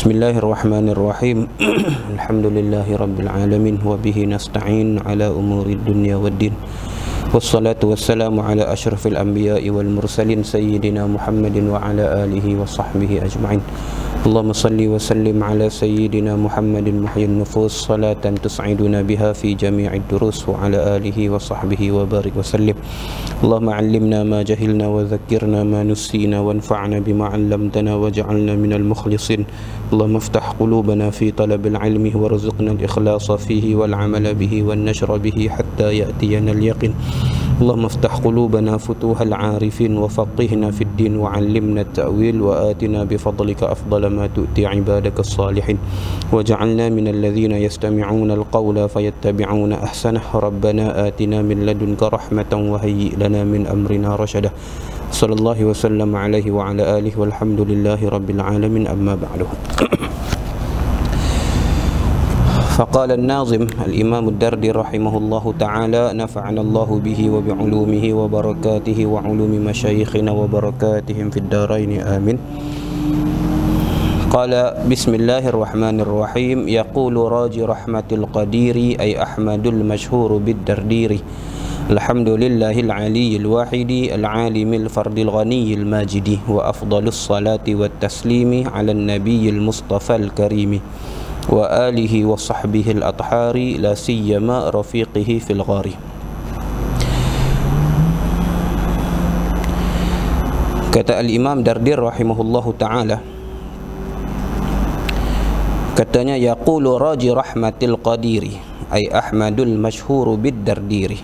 Bismillahirrahmanirrahim. Alhamdulillahi rabbil alamin wa bihi nasta'in ala umuri dunya waddin. Wassalatu wassalamu ala asyrafil anbiya'i wal mursalin sayyidina Muhammadin wa ala alihi wa sahbihi ajma'in. Allahumma salli wa sallim ala sayyidina Muhammadin muhyin nufus salatan tus'iduna biha fi jami'id durus wa ala alihi wa sahbihi wa barik wa sallim. Allahumma 'allimna ma jahilna wa dhakkirna ma nussina wanfa'na bima 'allamtana waj'alna minal mukhlisin. Allahumma iftah qulubana fi talabil ilmi warzuqna al-ikhlasa fihi wal 'amala bihi wan nashra bihi hatta ya'tiyana al-yaqin. Allahumma iftah qulubana futuhal 'arifin wa faqihna fid din wa 'allimna at-ta'wil wa atina bi fadlika afdala ma tu'ti 'ibadaka as-salihin waj'alna minal ladzina yastami'una al-qawla fayattabi'una ahsanah. Rabbana atina min ladunka rahmatan wa hayyi lana min amrina rashada. Sallallahu wa sallam alaihi wa ala alihi walhamdulillahi rabbil alamin, amma ba'du. فقال الناظم الإمام الدردي رحمه الله تعالى نفعنا الله به وبعلومه وبركاته وعلوم مشايخنا وبركاتهم في الدارين آمين. قال بسم الله الرحمن الرحيم. يقول راجي رحمة القدير أي أحمد المشهور بالدردير الحمد لله العلي الواحد العالم الفرد الغني الماجد وأفضل الصلاة والتسليم على النبي المصطفى الكريم وآله وصحبه الأطهار لا سيما رفيقه في الغار. Kata Al-Imam Dardir rahimahullahu ta'ala, katanya yaqulu raji rahmatil qadiri ay ahmadul mashhuru bid dardiri.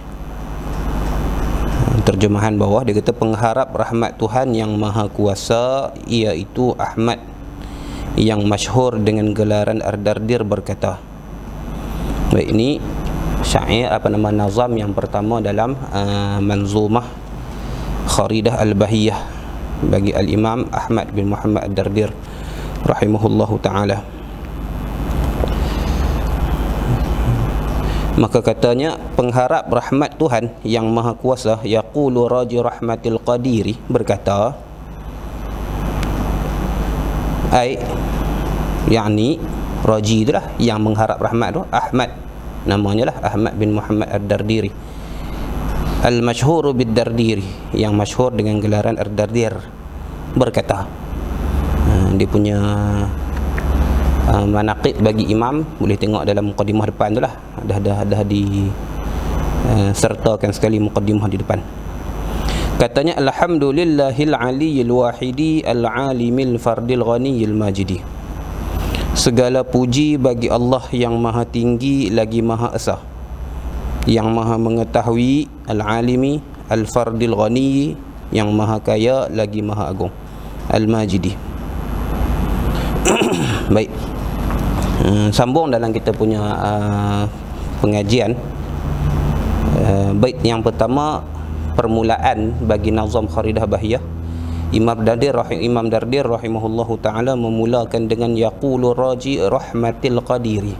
Terjemahan bawah dia kata pengharap rahmat Tuhan yang maha kuasa, iaitu Ahmad yang masyhur dengan gelaran Ar-Dardir berkata. Baik, ini syair nazam yang pertama dalam manzumah Kharidah Al-Bahiyah bagi Al-Imam Ahmad bin Muhammad Ad-Dardir rahimahullahu ta'ala. Maka katanya pengharap rahmat Tuhan yang maha kuasa, yaqulu raji rahmatil qadiri, berkata ai yakni raji itulah yang mengharap rahmat tu Ahmad, namanya lah Ahmad bin Muhammad Ad-Dardiri al-masyhur bid-Dardiri, yang masyhur dengan gelaran Ar-Dardir, berkata. Dia punya manaqib bagi imam boleh tengok dalam muqaddimah depan tu lah, dah di sertakan sekali muqaddimah di depan. Katanya alhamdulillahil aliyyil wahidi al-alimil fardil ghaniyil majidi. Segala puji bagi Allah yang maha tinggi lagi maha esa, yang maha mengetahui, al-alimi al-fardil ghani, yang maha kaya lagi maha agung, al-majidi. Baik, sambung dalam kita punya pengajian. Bait yang pertama, permulaan bagi nazam Kharidah Bahiyah. Imam Dardir rahimahullahu ta'ala memulakan dengan yaqulu raji rahmatil qadiri,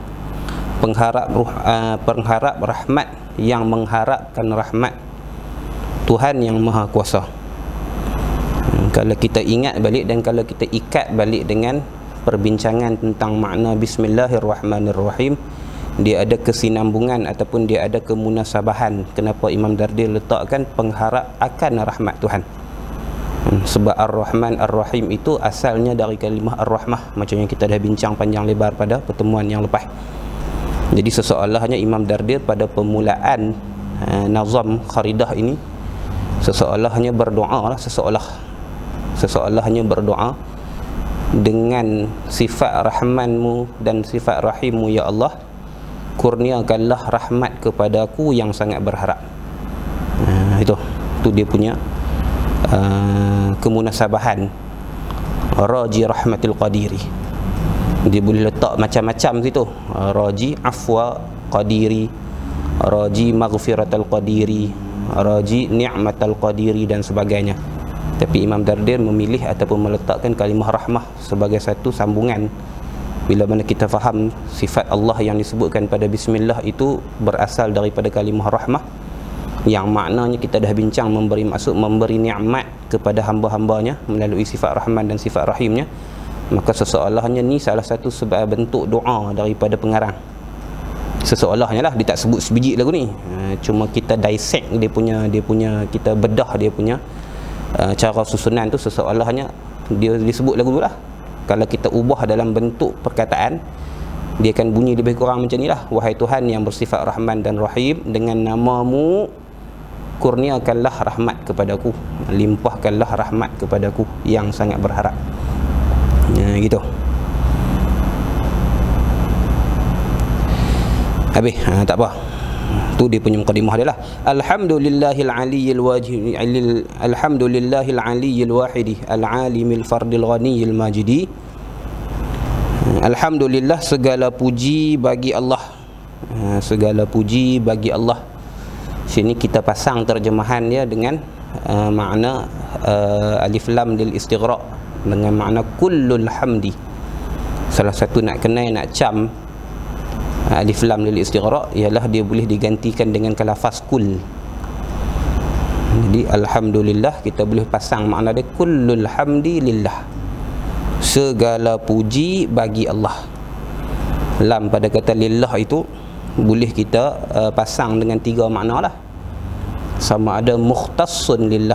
pengharap rahmat yang mengharapkan rahmat Tuhan yang maha kuasa. Kalau kita ingat balik dan kalau kita ikat balik dengan perbincangan tentang makna Bismillahirrahmanirrahim, dia ada kesinambungan ataupun dia ada kemunasabahan kenapa Imam Dardir letakkan pengharap akan rahmat Tuhan. Sebab Ar-Rahman Ar-Rahim itu asalnya dari kalimah Ar-Rahmah, macam yang kita dah bincang panjang lebar pada pertemuan yang lepas. Jadi seseolahnya Imam Dardir pada permulaan nazam Kharidah ini seseolahnya berdoa lah, seseolahnya berdoa dengan sifat Rahmanmu dan sifat Rahimmu, ya Allah, kurniakanlah rahmat kepadaku yang sangat berharap. Itu dia punya kemunasabahan raji rahmatil qadiri. Dia boleh letak macam-macam situ, raji afwa qadiri, raji maghfiratal qadiri, raji ni'matal qadiri dan sebagainya. Tapi Imam Dardir memilih ataupun meletakkan kalimah rahmah sebagai satu sambungan. Bila mana kita faham sifat Allah yang disebutkan pada bismillah itu berasal daripada kalimah rahmah, yang maknanya kita dah bincang memberi nikmat kepada hamba-hambanya melalui sifat Rahman dan sifat Rahimnya, Maka seseolahnya ni salah satu sebab bentuk doa daripada pengarang. Seseolahnya lah, dia tak sebut sebiji lagu ni, cuma kita dissect dia punya kita bedah dia punya cara susunan tu. Seseolahnya dia disebut lagu tu lah. Kalau kita ubah dalam bentuk perkataan, dia akan bunyi lebih kurang macam ni lah: wahai Tuhan yang bersifat Rahman dan Rahim, dengan namamu kurniakanlah rahmat kepadaku, limpahkanlah rahmat kepadaku yang sangat berharap. Gitu. Habis, tak apa. Tu dia punya mukadimah dia lah. Alhamdulillahil aliyyil wajid, alhamdulillahil aliyyil wahidi, al-alimil fardil ghaniyil majidi. Alhamdulillah, segala puji bagi Allah. Segala puji bagi Allah. Sini kita pasang terjemahan dia dengan makna alif lam lil istighraq, dengan makna kullul hamdi. Salah satu nak kenal, nak cam alif lam lil istighraq ialah dia boleh digantikan dengan lafaz kull. Jadi alhamdulillah kita boleh pasang makna dia kullul hamdi lillah, segala puji bagi Allah. Lam pada kata lillah itu boleh kita pasang dengan tiga makna lah. Sama ada mukhtassun lillah,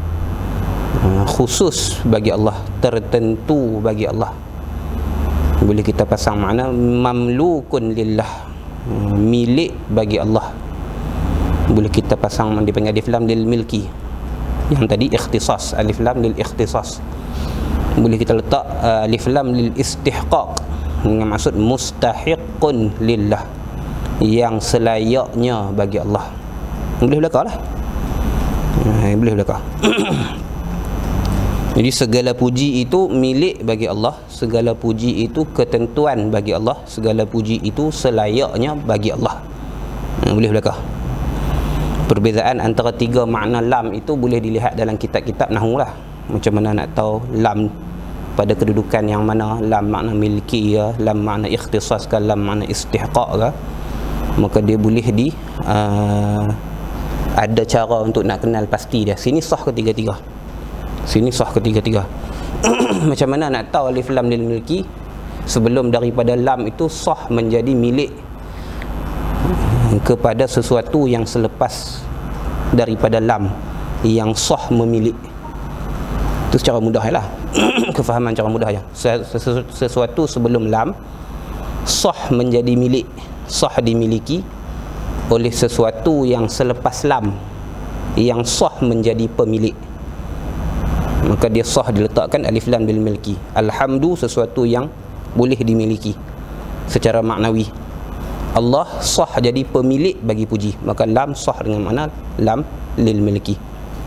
khusus bagi Allah, tertentu bagi Allah. Boleh kita pasang makna mamlukun lillah, milik bagi Allah. Boleh kita pasang dipanggil alif lam lil milki, yang tadi ikhtisas, alif lam lil ikhtisas. Boleh kita letak alif lam lil istihqaq, dengan maksud mustahiqun lillah, yang selayaknya bagi Allah. Boleh belakang lah. Boleh belakang. Jadi segala puji itu milik bagi Allah, segala puji itu ketentuan bagi Allah, segala puji itu selayaknya bagi Allah. Boleh belakang. Perbezaan antara tiga makna lam itu boleh dilihat dalam kitab-kitab nahwu lah. Macam mana nak tahu lam pada kedudukan yang mana, lam makna milki ke, lam makna ikhtisas ke, lam makna istihqaq ke. Maka dia boleh ada cara untuk nak kenal pasti dia. Sini sah ketiga-tiga. Sini sah ketiga-tiga. Macam mana nak tahu alif lam lil milki? Sebelum daripada lam itu sah menjadi milik kepada sesuatu yang selepas daripada lam, yang sah memilik. Itu secara mudah lah. Kefahaman cara mudah je. Sesuatu sebelum lam sah menjadi milik, sah dimiliki oleh sesuatu yang selepas lam, yang sah menjadi pemilik. Maka dia sah diletakkan alif lam bil milki. Alhamdu, sesuatu yang boleh dimiliki secara maknawi. Allah sah jadi pemilik bagi puji, maka lam sah dengan makna lam lil milki.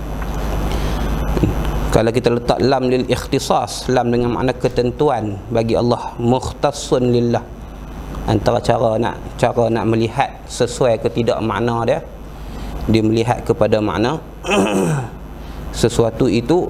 Kalau kita letak lam lil ikhtisas, lam dengan makna ketentuan bagi Allah, mukhtassun lillah. Antara cara nak melihat sesuai ke tidak makna dia, dia melihat kepada makna sesuatu itu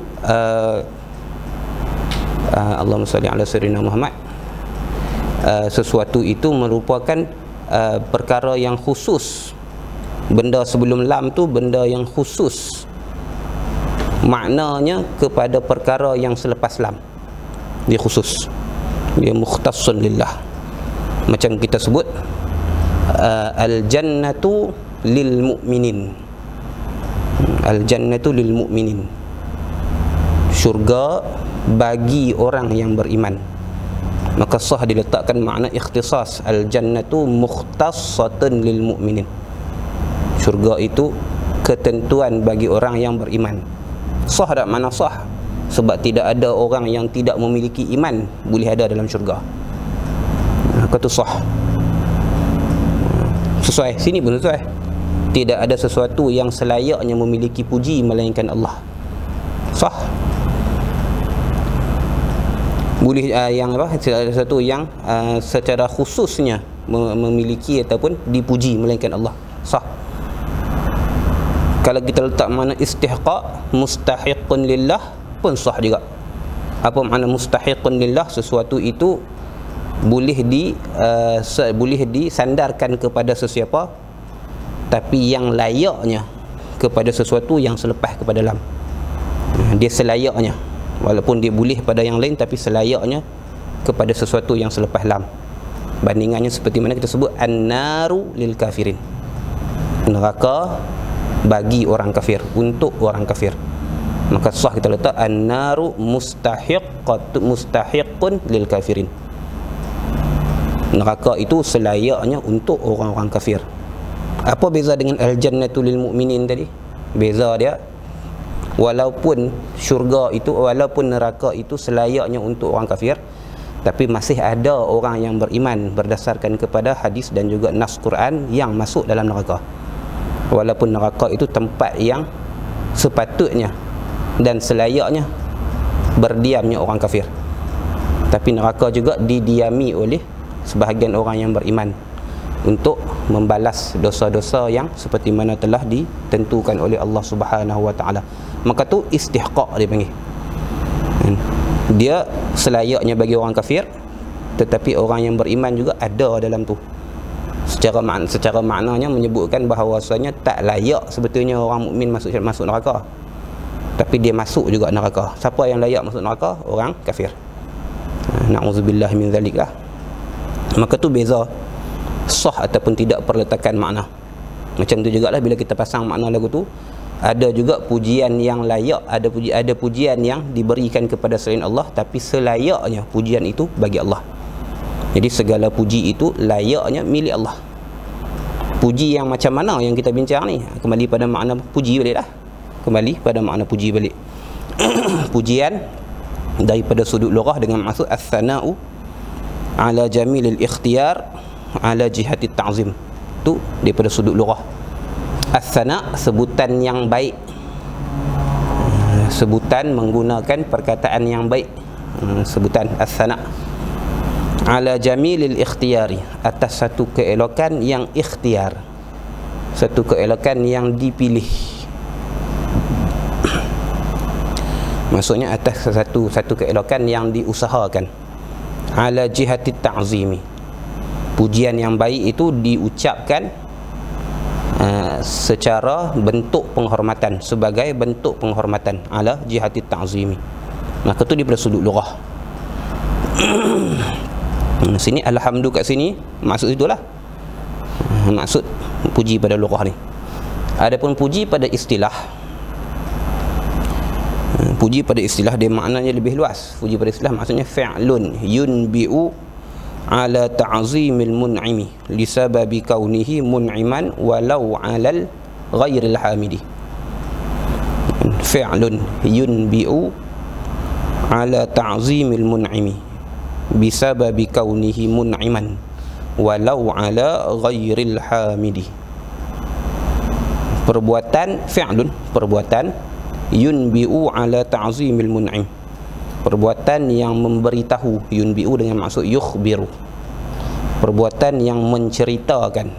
Allahumma salli ala sayyidina Muhammad, sesuatu itu merupakan perkara yang khusus. Benda sebelum lam tu benda yang khusus maknanya kepada perkara yang selepas lam. Dia khusus, dia mukhtassun lillah. Macam kita sebut al-jannatu lil mu'minin, al-jannatu lil mu'minin, syurga bagi orang yang beriman. Maka sah diletakkan makna ikhtisas, al-jannatu mukhtassatun lil mu'minin, syurga itu ketentuan bagi orang yang beriman. Sah tak makna sah? Sebab tidak ada orang yang tidak memiliki iman boleh ada dalam syurga. Maka tu sah. Sesuai, sini pun sesuai. Tidak ada sesuatu yang selayaknya memiliki puji melainkan Allah. Sah. Boleh yang apa? Ada sesuatu yang secara khususnya memiliki ataupun dipuji melainkan Allah. Sah. Kalau kita letak makna istihqaq, mustahiqun lillah, pun sah juga. Apa makna mustahiqun lillah? Sesuatu itu boleh disandarkan kepada sesiapa, tapi yang layaknya kepada sesuatu yang selepas kepada lam. Dia selayaknya, walaupun dia boleh pada yang lain, tapi selayaknya kepada sesuatu yang selepas lam. Bandingannya seperti mana kita sebut an-naru lil kafirin, neraka bagi orang kafir, untuk orang kafir. Maka sah kita letak an-naru mustahiqqun lil kafirin, neraka itu selayaknya untuk orang-orang kafir. Apa beza dengan al-jannatu lil mu'minin tadi? Beza dia, walaupun syurga itu, walaupun neraka itu selayaknya untuk orang kafir, tapi masih ada orang yang beriman berdasarkan kepada hadis dan juga nas Quran yang masuk dalam neraka. Walaupun neraka itu tempat yang sepatutnya dan selayaknya berdiamnya orang kafir, tapi neraka juga didiami oleh sebahagian orang yang beriman untuk membalas dosa-dosa yang seperti mana telah ditentukan oleh Allah Subhanahu wa taala. Maka tu istihqaq dia panggil. Dia selayaknya bagi orang kafir, tetapi orang yang beriman juga ada dalam tu. Secara maknanya menyebutkan bahawasanya tak layak sebetulnya orang mukmin masuk neraka, tapi dia masuk juga neraka. Siapa yang layak masuk neraka? Orang kafir. Na'udzubillah min zalik lah. Maka tu beza sah ataupun tidak perletakan makna. Macam tu jugalah bila kita pasang makna lagu tu, ada juga pujian yang layak, ada pujian yang diberikan kepada selain Allah, tapi selayaknya pujian itu bagi Allah. Jadi segala puji itu layaknya milik Allah. Puji yang macam mana yang kita bincang ni? Kembali pada makna puji balik lah. Kembali pada makna puji balik. Pujian daripada sudut lughah dengan maksud as-sana'u ala jamilil ikhtiyar ala jihati ta'zim. Tu daripada sudut lughah. As-sana' sebutan yang baik, sebutan menggunakan perkataan yang baik, sebutan as-sana' ala jamilil ikhtiyari, atas satu keelokan yang ikhtiar, satu keelokan yang dipilih. Maksudnya atas satu keelokan yang diusahakan. Ala jihati ta'zimi, pujian yang baik itu diucapkan secara bentuk penghormatan, sebagai bentuk penghormatan, ala jihati ta'zimi. Maka tu daripada sudut lughah. Sini alhamdu kat sini maksud itulah, maksud puji pada lughah ni. Adapun puji pada istilah, puji pada istilah dia maknanya lebih luas. Puji pada istilah maksudnya fi'lun yunbi'u ala ta'zimil mun'imi li sababi kaunihi mun'iman walau 'alal ghairil hamidi. Fi'lun yunbi'u ala ta'zimil mun'imi bisababi kaunihi mun'iman walau 'ala ghairil hamidi. Perbuatan fi'lun, perbuatan yunbi'u ala ta'zimil mun'im, perbuatan yang memberitahu, yunbi'u dengan maksud yukhbiru, perbuatan yang menceritakan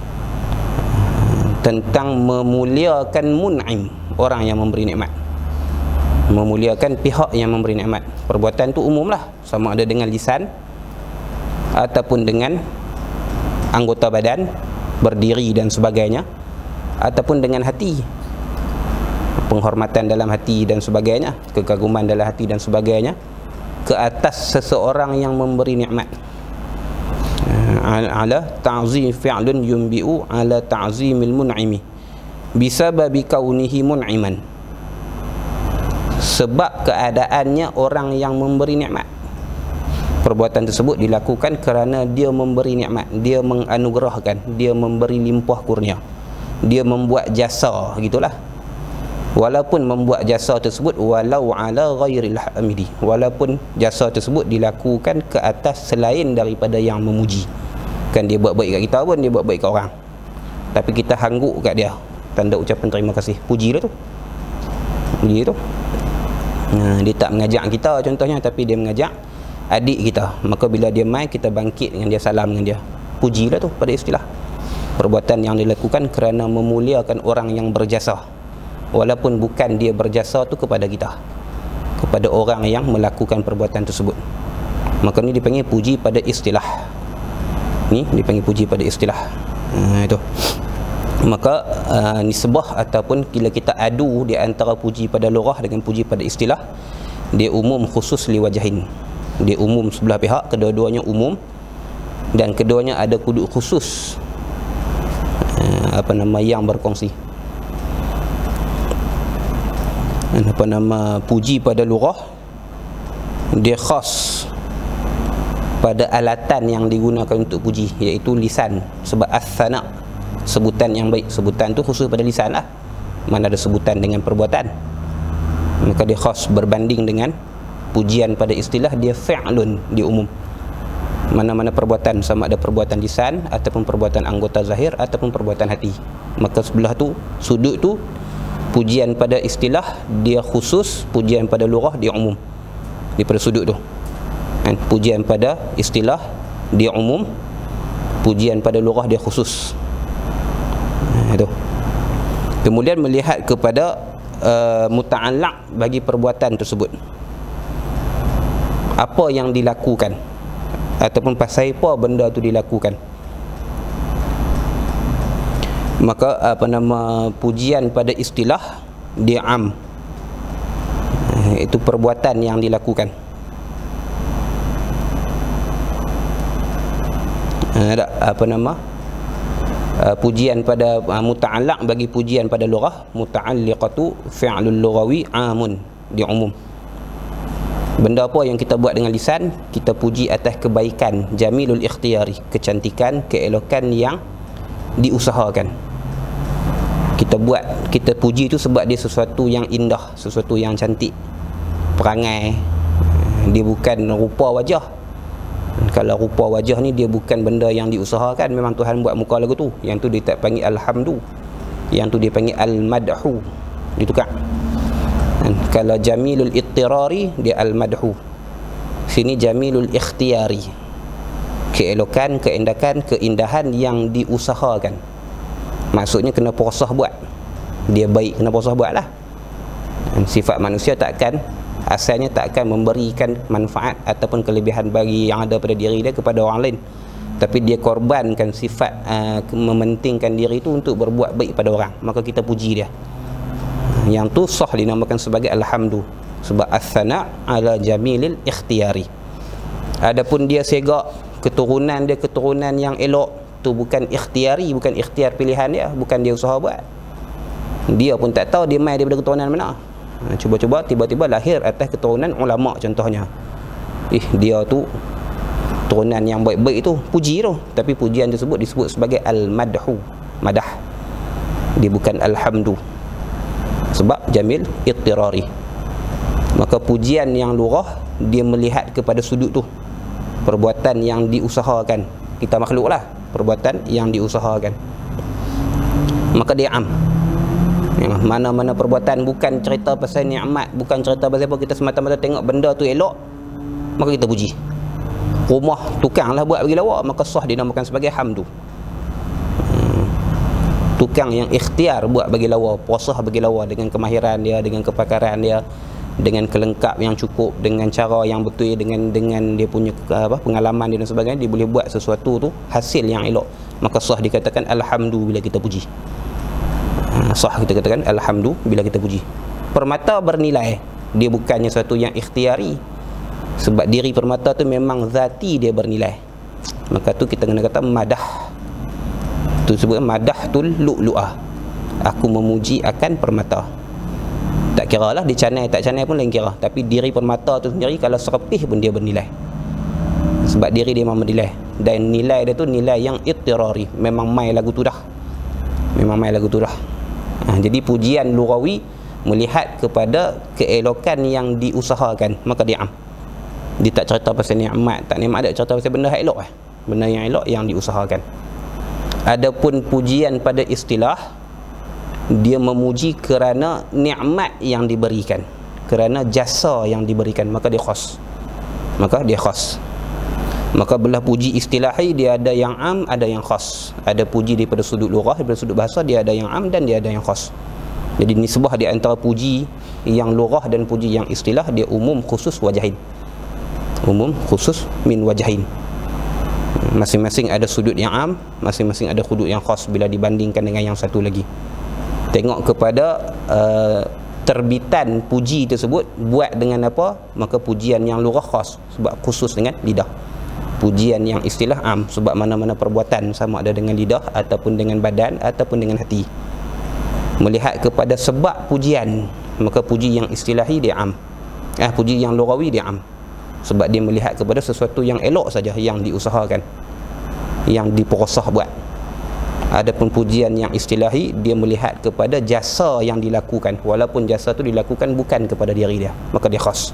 tentang memuliakan mun'im, orang yang memberi nikmat, memuliakan pihak yang memberi nikmat. Perbuatan tu umumlah, sama ada dengan lisan ataupun dengan anggota badan, berdiri dan sebagainya, ataupun dengan hati, penghormatan dalam hati dan sebagainya, kekaguman dalam hati dan sebagainya ke atas seseorang yang memberi nikmat. Ala ta'zim fi'lun yunbi'u ala ta'zimil mun'imi bisababi kaunihi mun'iman, sebab keadaannya orang yang memberi nikmat. Perbuatan tersebut dilakukan kerana dia memberi nikmat, dia menganugerahkan, dia memberi limpah kurnia, dia membuat jasa, gitulah. Walaupun membuat jasa tersebut walau ala ghairil hamidi, walaupun jasa tersebut dilakukan ke atas selain daripada yang memuji. Kan dia buat baik kat kita pun, dia buat baik kat orang, tapi kita hangguk kat dia, tanda ucapan terima kasih, pujilah tu, puji tu. Dia tak mengajak kita contohnya, tapi dia mengajak adik kita, maka bila dia mai kita bangkit dengan dia, salam dengan dia, pujilah tu pada istilah. Perbuatan yang dilakukan kerana memuliakan orang yang berjasa, walaupun bukan dia berjasa tu kepada kita, kepada orang yang melakukan perbuatan tersebut. Maka ni dipanggil puji pada istilah. Ni dipanggil puji pada istilah. Itu. Maka nisbah ataupun bila kita adu di antara puji pada lughah dengan puji pada istilah, dia umum khusus li wajhin. Dia umum sebelah pihak, kedua-duanya umum, dan keduanya ada kuduk khusus yang berkongsi. Puji pada lughah dia khas pada alatan yang digunakan untuk puji, iaitu lisan. Sebab as-sana, sebutan yang baik, sebutan tu khusus pada lisan lah, mana ada sebutan dengan perbuatan, maka dia khas berbanding dengan pujian pada istilah, dia fi'lun, dia umum. Mana-mana perbuatan, sama ada perbuatan lisan ataupun perbuatan anggota zahir ataupun perbuatan hati, maka sebelah tu, sudut tu, pujian pada istilah dia khusus, pujian pada lughah dia umum. Daripada sudut tu, pujian pada istilah dia umum, pujian pada lughah dia khusus. Itu. Kemudian melihat kepada muta'allaq bagi perbuatan tersebut, apa yang dilakukan ataupun pasal apa benda tu dilakukan. Maka pujian pada istilah dia am, itu perbuatan yang dilakukan. Pujian pada muta'allaq bagi pujian pada lughah, muta'alliqatu fi'lul lughawi amun, dia umum. Benda apa yang kita buat dengan lisan, kita puji atas kebaikan, jamilul ikhtiyari, kecantikan, keelokan yang diusahakan. Kita puji itu sebab dia sesuatu yang indah, sesuatu yang cantik. Perangai dia bukan rupa wajah. Kalau rupa wajah ni dia bukan benda yang diusahakan, memang Tuhan buat muka lagu tu. Yang tu dia tak panggil alhamdu, yang tu dia panggil al-madhu, ditukar. Kalau jamilul ittirari dia al-madhu, sini jamilul ikhtiyari, keelokan, keindahan yang diusahakan. Maksudnya kena prosah buat, dia baik kena prosah buat lah. Sifat manusia asalnya tak akan memberikan manfaat ataupun kelebihan bagi yang ada pada diri dia kepada orang lain, tapi dia korbankan sifat mementingkan diri itu untuk berbuat baik pada orang, maka kita puji dia. Yang tu sah dinamakan sebagai alhamdu, sebab as-sana ala jamilil ikhtiyari. Adapun dia segak keturunan dia keturunan yang elok, tu bukan ikhtiyari, bukan ikhtiar pilihan dia, bukan dia usaha buat. Dia pun tak tahu dia mai daripada keturunan mana. Cuba-cuba tiba-tiba lahir atas keturunan ulama contohnya. Dia tu turunan yang baik-baik itu, puji tu, tapi pujian tersebut disebut sebagai al-madhu, madah. Dia bukan alhamdu, sebab jamil ittirari. Maka pujian yang lughah dia melihat kepada sudut tu, perbuatan yang diusahakan. Kita makhluk lah, perbuatan yang diusahakan, maka dia am. Mana-mana perbuatan bukan cerita pasal nikmat, bukan cerita pasal apa, kita semata-mata tengok benda tu elok, maka kita puji. Rumah tukang lah buat bagi lawa, maka sah dinamakan sebagai hamdu. Tukang yang ikhtiar buat bagi lawa, prosah bagi lawa dengan kemahiran dia, dengan kepakaran dia, dengan kelengkap yang cukup, dengan cara yang betul, dengan dia punya pengalaman dia dan sebagainya, dia boleh buat sesuatu tu hasil yang elok, maka sah dikatakan alhamdu bila kita puji. Sah kita katakan alhamdu bila kita puji. Permata bernilai, dia bukannya sesuatu yang ikhtiari, sebab diri permata tu memang zati dia bernilai, maka tu kita kena kata madah. Tu sebut madahtul lu'lu'ah, aku memuji akan permata. Tak kira lah dia canai tak canai pun lain kira, tapi diri permata tu sendiri kalau serpih pun dia bernilai, sebab diri dia memang bernilai. Dan nilai dia tu nilai yang ittirari, memang mai lagu tu dah, memang mai lagu tu dah. Jadi pujian lughawi melihat kepada keelokan yang diusahakan, maka dia am. Dia tak cerita pasal nikmat, tak nikmat, ada cerita pasal benda yang elok, benda yang elok yang diusahakan. Adapun pujian pada istilah, dia memuji kerana nikmat yang diberikan, kerana jasa yang diberikan, maka dia khas. Maka belah puji istilahi dia ada yang am, ada yang khas. Ada puji daripada sudut lughah, daripada sudut bahasa dia ada yang am dan dia ada yang khas. Jadi nisbah di antara puji yang lughah dan puji yang istilah, dia umum khusus wajahin. Umum khusus min wajahin. Masing-masing ada sudut yang am, masing-masing ada sudut yang khas bila dibandingkan dengan yang satu lagi. Tengok kepada terbitan puji tersebut buat dengan apa? Maka pujian yang lurah khas, sebab khusus dengan lidah. Pujian yang istilah am, sebab mana-mana perbuatan, sama ada dengan lidah ataupun dengan badan ataupun dengan hati. Melihat kepada sebab pujian, maka puji yang istilahi dia am. Puji yang lughawi dia am, sebab dia melihat kepada sesuatu yang elok saja yang diusahakan, yang diperosah buat. Adapun pujian yang istilahi, dia melihat kepada jasa yang dilakukan, walaupun jasa tu dilakukan bukan kepada diri dia, maka dia khas.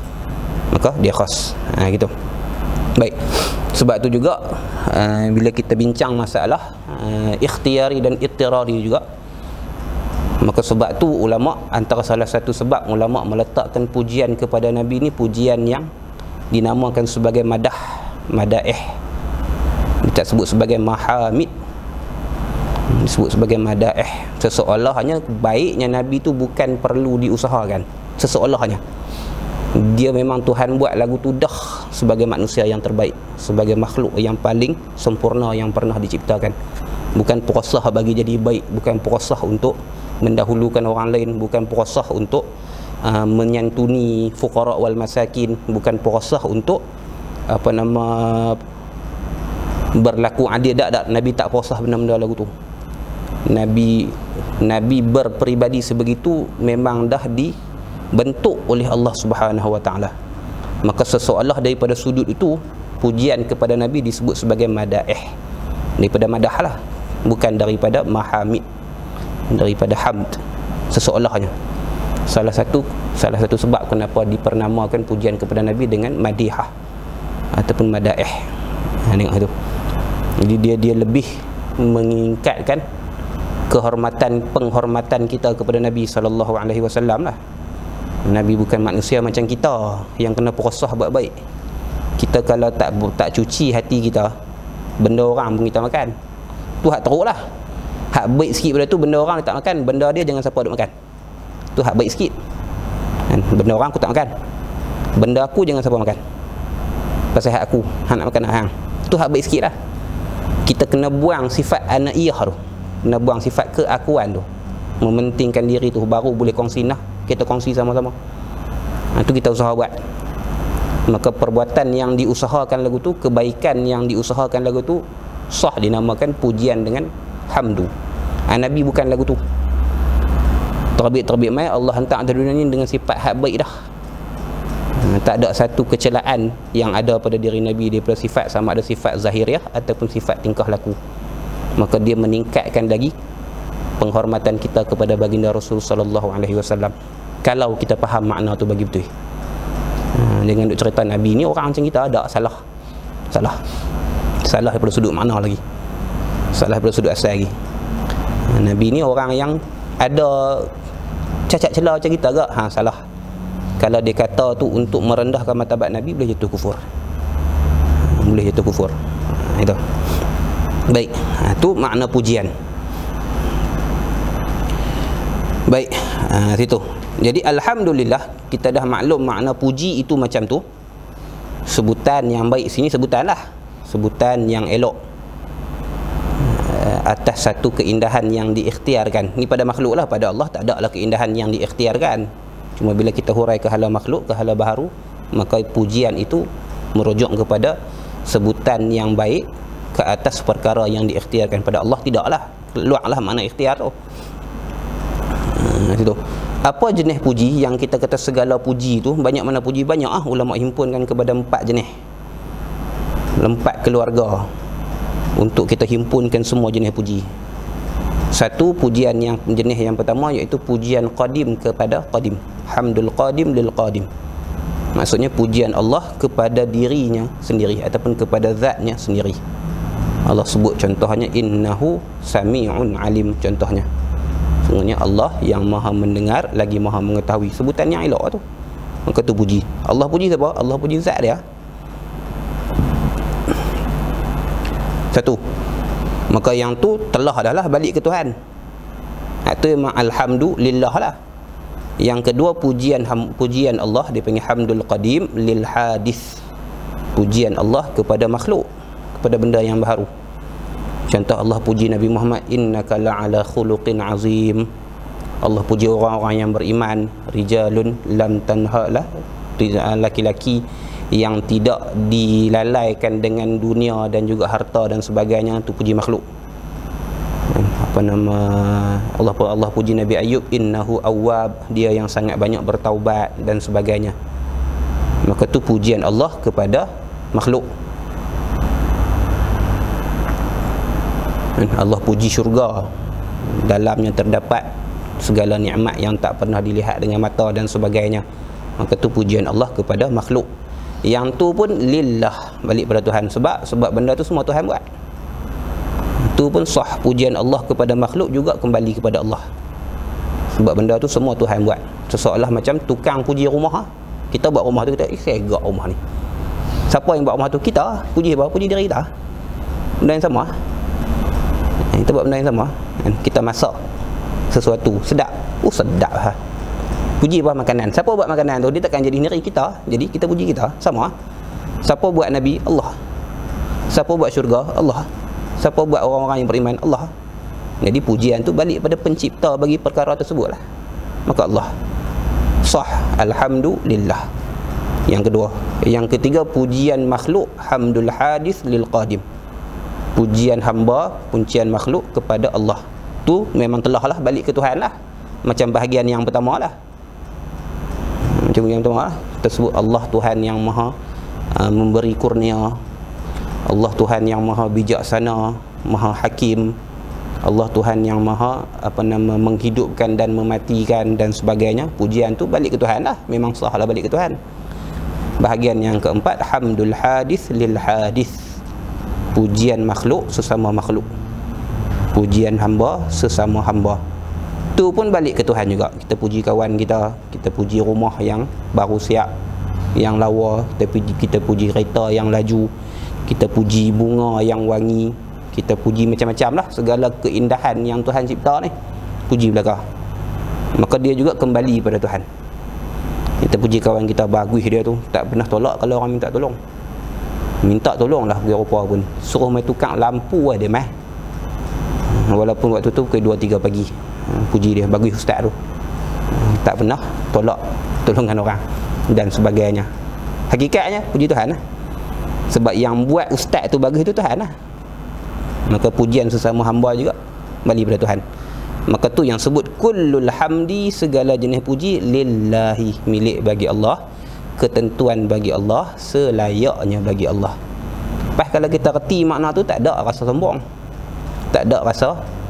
Gitu. Baik. Sebab tu juga bila kita bincang masalah ikhtiyari dan ittirari juga, maka sebab tu ulama, antara salah satu sebab ulama meletakkan pujian kepada Nabi ni pujian yang dinamakan sebagai madaih. Kita sebut sebagai mahamid, disebut sebagai madaih. Seseolahnya baiknya Nabi tu bukan perlu diusahakan, seseolahnya dia memang Tuhan buat lagu tu dah sebagai manusia yang terbaik, sebagai makhluk yang paling sempurna yang pernah diciptakan. Bukan perosah bagi jadi baik, bukan perosah untuk mendahulukan orang lain, bukan perosah untuk menyantuni fuqara wal masakin, bukan perosah untuk berlaku adil. Tak, Nabi tak perosah benda-benda lagu tu. Nabi berperibadi sebegitu memang dah dibentuk oleh Allah Subhanahu wa taala. Maka seseolah daripada sudut itu, pujian kepada Nabi disebut sebagai madaih, daripada madah lah, bukan daripada mahamid, daripada hamd. Seseolahnya salah satu sebab kenapa dipernamakan pujian kepada Nabi dengan madihah ataupun madaih. Tengok tu. Jadi dia lebih meningkatkan penghormatan kita kepada Nabi sallallahu alaihi wasallam lah. Nabi bukan manusia macam kita yang kena perosah buat baik. Kita kalau tak cuci hati kita, benda orang pun kita makan. Tu hak teruk lah. Hak baik sikit benda tu, benda orang tak makan, benda dia jangan siapa duk makan. Tu hak baik sikit. Benda orang aku tak makan, benda aku jangan siapa makan, pasal hak aku, hang nak makan hang. Tu hak baik sikit lah. Kita kena buang sifat anaiyah tu, kena buang sifat keakuan tu, mementingkan diri tu, baru boleh kongsi nah. Kita kongsi sama-sama. Itu kita usaha buat. Maka perbuatan yang diusahakan lagu tu, kebaikan yang diusahakan lagu tu, sah dinamakan pujian dengan hamdu. Nabi bukan lagu tu. Terbit mai Allah hantar atas dunia ni dengan sifat hak baik dah. Tak ada satu kecelaan yang ada pada diri Nabi daripada sifat, sama ada sifat zahiriah ataupun sifat tingkah laku. Maka dia meningkatkan lagi penghormatan kita kepada baginda Rasul sallallahu alaihi wasallam, kalau kita faham makna tu bagi betul. Dengan duk cerita Nabi ni orang macam kita ada salah daripada sudut makna lagi, salah daripada sudut asal lagi. Nabi ni orang yang ada cacat celah macam kita agak salah. Kalau dia kata tu untuk merendahkan martabat Nabi, boleh jatuh kufur, itu. Baik, tu makna pujian. Baik, situ. Jadi alhamdulillah kita dah maklum makna puji itu macam tu. Sebutan yang baik sini sebutan yang elok atas satu keindahan yang diikhtiarkan. Ni pada makhluk lah, pada Allah tak ada lah keindahan yang diikhtiarkan. Cuma bila kita hurai ke hala makhluk, ke hala baharu, maka pujian itu merujuk kepada sebutan yang baik ke atas perkara yang diikhtiarkan. Pada Allah tidaklah, keluarlah makna ikhtiar tu. Situ. Apa jenis puji yang kita kata segala puji tu? Banyak mana puji? Banyak ulama himpunkan kepada 4 jenis, 4 keluarga untuk kita himpunkan semua jenis puji. Satu, pujian yang jenis yang pertama iaitu pujian qadim kepada qadim. Hamdul qadim lil qadim. Maksudnya pujian Allah kepada dirinya sendiri ataupun kepada zatnya sendiri. Allah sebut contohnya innahu sami'un alim, contohnya. Sungguhnya Allah yang maha mendengar lagi maha mengetahui. Sebutan yang elok tu. Maka tu puji. Allah puji siapa? Allah puji zat dia. Satu. Maka yang tu telah dah lah balik ke Tuhan. Itu memang alhamdulillah lah. Yang kedua, pujian Allah dia panggil hamdul qadim lil hadis. Pujian Allah kepada makhluk, kepada benda yang baru. Contoh Allah puji Nabi Muhammad, innaka la'ala khuluqin azim. Allah puji orang-orang yang beriman, rijalun lam tanhala, laki-laki yang tidak dilalaikan dengan dunia dan juga harta dan sebagainya, tu puji makhluk. Apa nama Allah puji Nabi Ayub, innahu awwab, dia yang sangat banyak bertaubat dan sebagainya. Maka tu pujian Allah kepada makhluk. Allah puji syurga, dalamnya terdapat segala nikmat yang tak pernah dilihat dengan mata dan sebagainya. Maka tu pujian Allah kepada makhluk. Yang tu pun lillah, balik pada Tuhan. Sebab benda tu semua Tuhan buat. Tu pun sah, pujian Allah kepada makhluk juga kembali kepada Allah. Sebab benda tu semua Tuhan buat. Seseolah macam tukang puji rumah. Kita buat rumah tu, kita segak rumah ni. Siapa yang buat rumah tu? Kita. Puji apa? Puji diri kita. Benda yang sama. Kita buat benda yang sama. Kita masak sesuatu sedap. Sedap ha. Puji apa? Makanan. Siapa buat makanan tu? Dia takkan jadi diri kita. Jadi kita puji kita. Sama. Siapa buat Nabi? Allah. Siapa buat syurga? Allah. Siapa buat orang-orang yang beriman? Allah. Jadi pujian tu balik pada pencipta bagi perkara tersebut lah. Maka Allah. Sah. Alhamdulillah. Yang kedua. Yang ketiga, pujian makhluk, hamdul hadis lil qadim. Pujian hamba, pujian makhluk kepada Allah. Tu memang telah lah balik ke Tuhan lah. Macam bahagian yang pertama lah. Macam yang pertama lah. Tersebut Allah Tuhan yang maha memberi kurnia. Allah Tuhan yang maha bijaksana, maha hakim. Allah Tuhan yang maha menghidupkan dan mematikan dan sebagainya. Pujian tu balik ke Tuhan lah. Memang sah lah balik ke Tuhan. Bahagian yang keempat, hamdul hadis lil hadis. Pujian makhluk sesama makhluk. Pujian hamba sesama hamba. Tu pun balik ke Tuhan juga. Kita puji kawan kita, kita puji rumah yang baru siap, yang lawa, kita puji kereta yang laju, kita puji bunga yang wangi, kita puji macam-macam lah segala keindahan yang Tuhan cipta ni. Puji belaka. Maka dia juga kembali pada Tuhan. Kita puji kawan kita, bagus dia tu, tak pernah tolak kalau orang minta tolong. Minta tolong lah pergi rupa pun, suruh main tukang lampu dia mah. Walaupun waktu tu pukul 2-3 pagi. Puji dia, bagus ustaz tu. Tak pernah tolak tolongan orang dan sebagainya. Hakikatnya puji Tuhan lah. Sebab yang buat ustaz tu bagus tu Tuhan lah. Maka pujian sesama hamba juga balik pada Tuhan. Maka tu yang sebut kullul hamdi, segala jenis puji lillahi, milik bagi Allah, ketentuan bagi Allah, selayaknya bagi Allah. Pas kalau kita reti makna tu, tak ada rasa sombong, tak ada rasa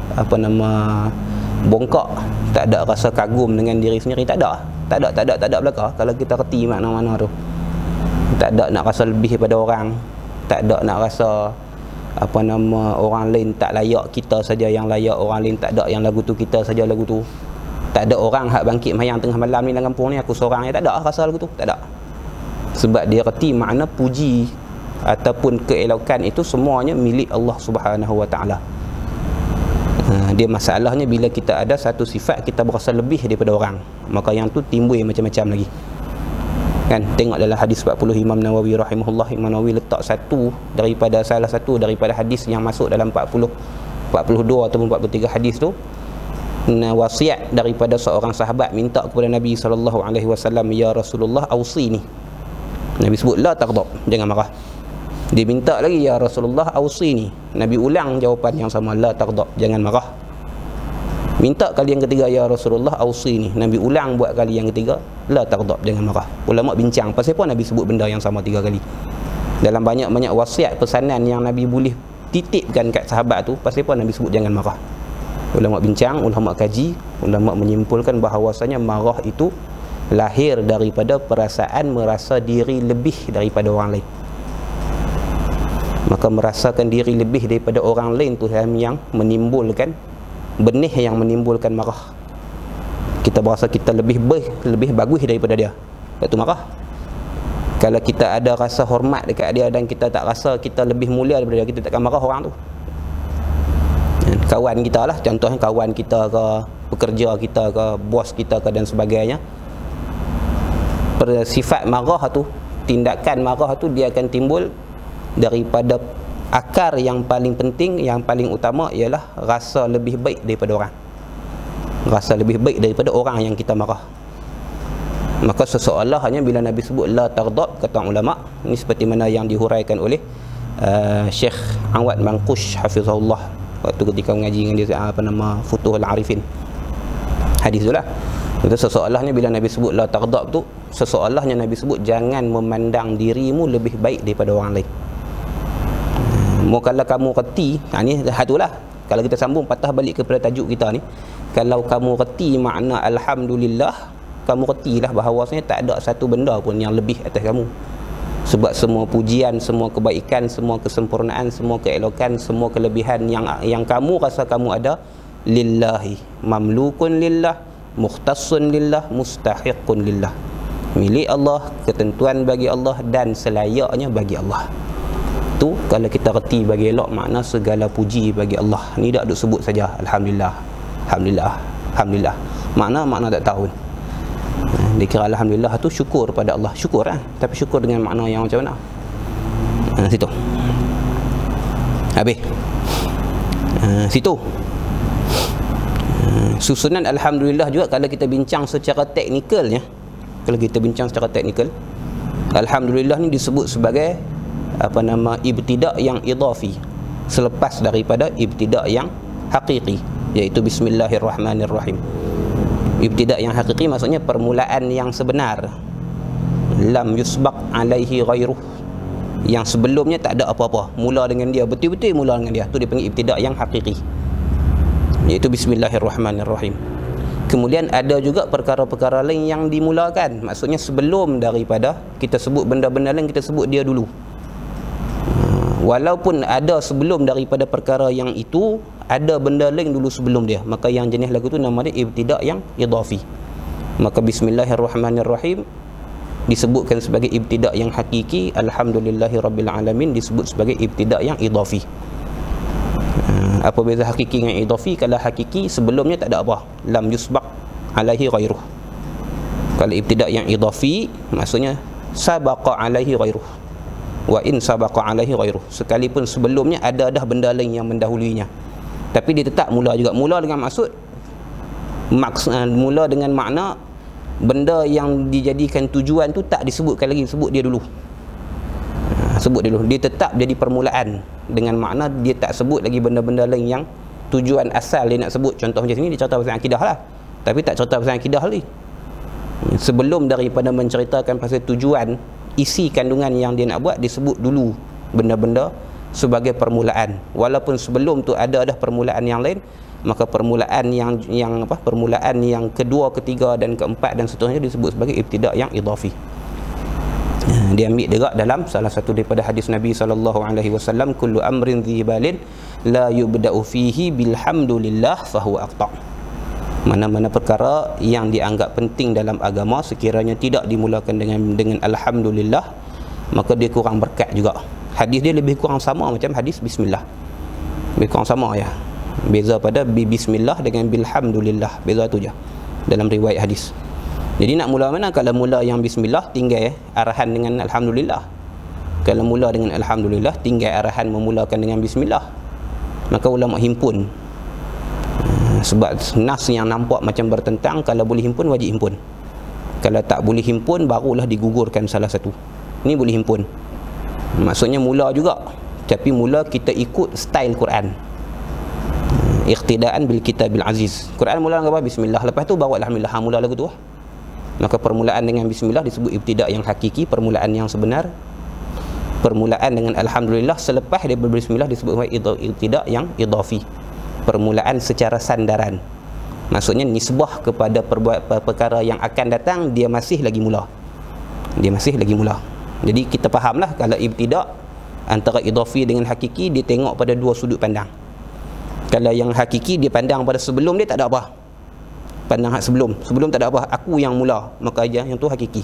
bongkak, tak ada rasa kagum dengan diri sendiri, tak ada belaka. Kalau kita reti makna-makna tu, tak ada nak rasa lebih daripada orang, tak ada nak rasa orang lain tak layak, kita saja yang layak, orang lain tak ada yang lagu tu, kita saja lagu tu. Tak ada orang hak bangkit mayang tengah malam ni dalam kampung ni aku seorang yang tak ada rasa lagu tu, tak ada. Sebab dia reti makna puji ataupun keelokan itu semuanya milik Allah Subhanahu Wa Taala. Dia masalahnya bila kita ada satu sifat kita berasa lebih daripada orang, maka yang tu timbul macam-macam lagi. Kan, tengok dalam hadis 40 Imam Nawawi rahimahullah, Imam Nawawi letak salah satu daripada hadis yang masuk dalam 42 ataupun 43 hadis tu, wasiat daripada seorang sahabat minta kepada Nabi SAW, ya Rasulullah ausini. Nabi sebut la taghdab, jangan marah. Dia minta lagi, ya Rasulullah ausini. Nabi ulang jawapan yang sama, la taghdab, jangan marah. Minta kali yang ketiga, ya Rasulullah ausini. Nabi ulang buat kali yang ketiga, la taghdab, jangan marah. Ulama bincang pasal apa Nabi sebut benda yang sama 3 kali. Dalam banyak-banyak wasiat pesanan yang Nabi boleh titipkan kat sahabat tu, pasal apa Nabi sebut jangan marah. Ulama bincang, ulama kaji, ulama menyimpulkan bahawasanya marah itu lahir daripada perasaan merasa diri lebih daripada orang lain. Maka merasakan diri lebih daripada orang lain tu yang menimbulkan benih, yang menimbulkan marah. Kita berasa kita lebih bagus daripada dia, itu marah. Kalau kita ada rasa hormat dekat dia dan kita tak rasa kita lebih mulia daripada dia, kita takkan marah orang tu. Kawan kita lah, contohnya kawan kita ke, pekerja kita ke, bos kita ke dan sebagainya. Sifat marah tu, tindakan marah tu dia akan timbul daripada akar yang paling penting, yang paling utama ialah rasa lebih baik daripada orang. rasa lebih baik daripada orang yang kita marah. Maka seseolahnya bila Nabi sebut la taghdab, kata ulama, ini seperti mana yang dihuraikan oleh Syekh Awad Manqush hafizahullah waktu ketika mengaji dengan dia Futuhul Arifin, hadis itulah. Itu seseolahnya bila Nabi sebut la taghdab tu, seseolahnya Nabi sebut jangan memandang dirimu lebih baik daripada orang lain. Kalau kamu reti, ni hatulah. Kalau kita sambung patah balik kepada tajuk kita ni, kalau kamu reti makna alhamdulillah, kamu retilah bahawasanya tak ada satu benda pun yang lebih atas kamu. Sebab semua pujian, semua kebaikan, semua kesempurnaan, semua keelokan, semua kelebihan yang kamu rasa kamu ada, lillahi, mamlukun lillah, mukhtassun lillah, mustahiqun lillah. Milik Allah, ketentuan bagi Allah dan selayaknya bagi Allah. Tu kalau kita reti bagi elok, makna segala puji bagi Allah. Ni tak duk sebut saja alhamdulillah, alhamdulillah, alhamdulillah. Makna tak tahu. Dia kira alhamdulillah tu syukur pada Allah, syukur tapi syukur dengan makna yang macam mana? Situ. Habis. Situ. Susunan alhamdulillah juga kalau kita bincang secara teknikalnya, alhamdulillah ni disebut sebagai ibtida' yang idafi, selepas daripada ibtida' yang hakiki, iaitu bismillahirrahmanirrahim. Ibtida' yang hakiki maksudnya permulaan yang sebenar, lam yusbaq alaihi ghairuh, yang sebelumnya tak ada apa-apa, mula dengan dia, betul-betul mula dengan dia, tu dipanggil ibtida' yang hakiki, iaitu bismillahirrahmanirrahim. Kemudian ada juga perkara-perkara lain yang dimulakan, maksudnya sebelum daripada kita sebut benda-benda lain, kita sebut dia dulu. Walaupun ada sebelum daripada perkara yang itu, ada benda lain dulu sebelum dia, maka yang jenis lagu tu nama dia ibtida' yang idafi. Maka bismillahirrahmanirrahim disebutkan sebagai ibtida' yang hakiki, alhamdulillahirabbil alamin disebut sebagai ibtida' yang idafi. Apa beza hakiki dengan idafi? Kalau hakiki sebelumnya tak ada apa, lam yusbaq alaihi ghairuh. Kalau ibtida' yang idafi maksudnya sabaqa alaihi ghairuh, wa in sabaqa alaihi ghairuh, sekalipun sebelumnya ada dah benda lain yang mendahuluinya, tapi dia tetap mula juga. Mula dengan maksud mula dengan makna benda yang dijadikan tujuan tu tak disebutkan lagi, sebut dia dulu. Dia tetap jadi permulaan, dengan makna dia tak sebut lagi benda-benda lain yang tujuan asal dia nak sebut. Contoh macam sini dia cerita pasal akidah lah, tapi tak cerita pasal akidah lagi. Sebelum daripada menceritakan pasal tujuan, isi kandungan yang dia nak buat, disebut dulu benda-benda sebagai permulaan. Walaupun sebelum tu ada permulaan yang lain, maka permulaan permulaan yang kedua, ketiga dan keempat dan seterusnya disebut sebagai ibtida' yang idafi. Dia ambil juga dalam salah satu daripada hadis Nabi SAW, kullu amrin dhibalin la yubda'u fihi bilhamdulillah fahuwa aqta'. Mana-mana perkara yang dianggap penting dalam agama, sekiranya tidak dimulakan dengan alhamdulillah, maka dia kurang berkat juga. Hadis dia lebih kurang sama macam hadis bismillah, lebih kurang sama ya. Beza pada bismillah dengan bilhamdulillah, beza tu je dalam riwayat hadis. Jadi nak mula mana? Kalau mula yang bismillah, tinggal arahan dengan alhamdulillah. Kalau mula dengan alhamdulillah, tinggal arahan memulakan dengan bismillah. Maka ulama himpun, sebab nas yang nampak macam bertentang, kalau boleh himpun wajib himpun. Kalau tak boleh himpun, barulah digugurkan salah satu. Ini boleh himpun, maksudnya mula juga, tapi mula kita ikut style Quran, iqtidaan bil kitabil aziz. Quran mula dengan apa? Bismillah, lepas tu bawa alhamdulillah, mula lagu tu. Maka permulaan dengan bismillah disebut ibtida' yang hakiki, permulaan yang sebenar. Permulaan dengan alhamdulillah selepas dia berbismillah disebut ibtida' yang idafi, permulaan secara sandaran. Maksudnya nisbah kepada perkara yang akan datang, dia masih lagi mula. Jadi kita fahamlah, kalau ibtida' antara idafi dengan hakiki, dia tengok pada dua sudut pandang. Kalau yang hakiki, dia pandang pada sebelum dia tak ada apa, pandang sebelum tak ada apa, aku yang mula, maka aja yang tu hakiki.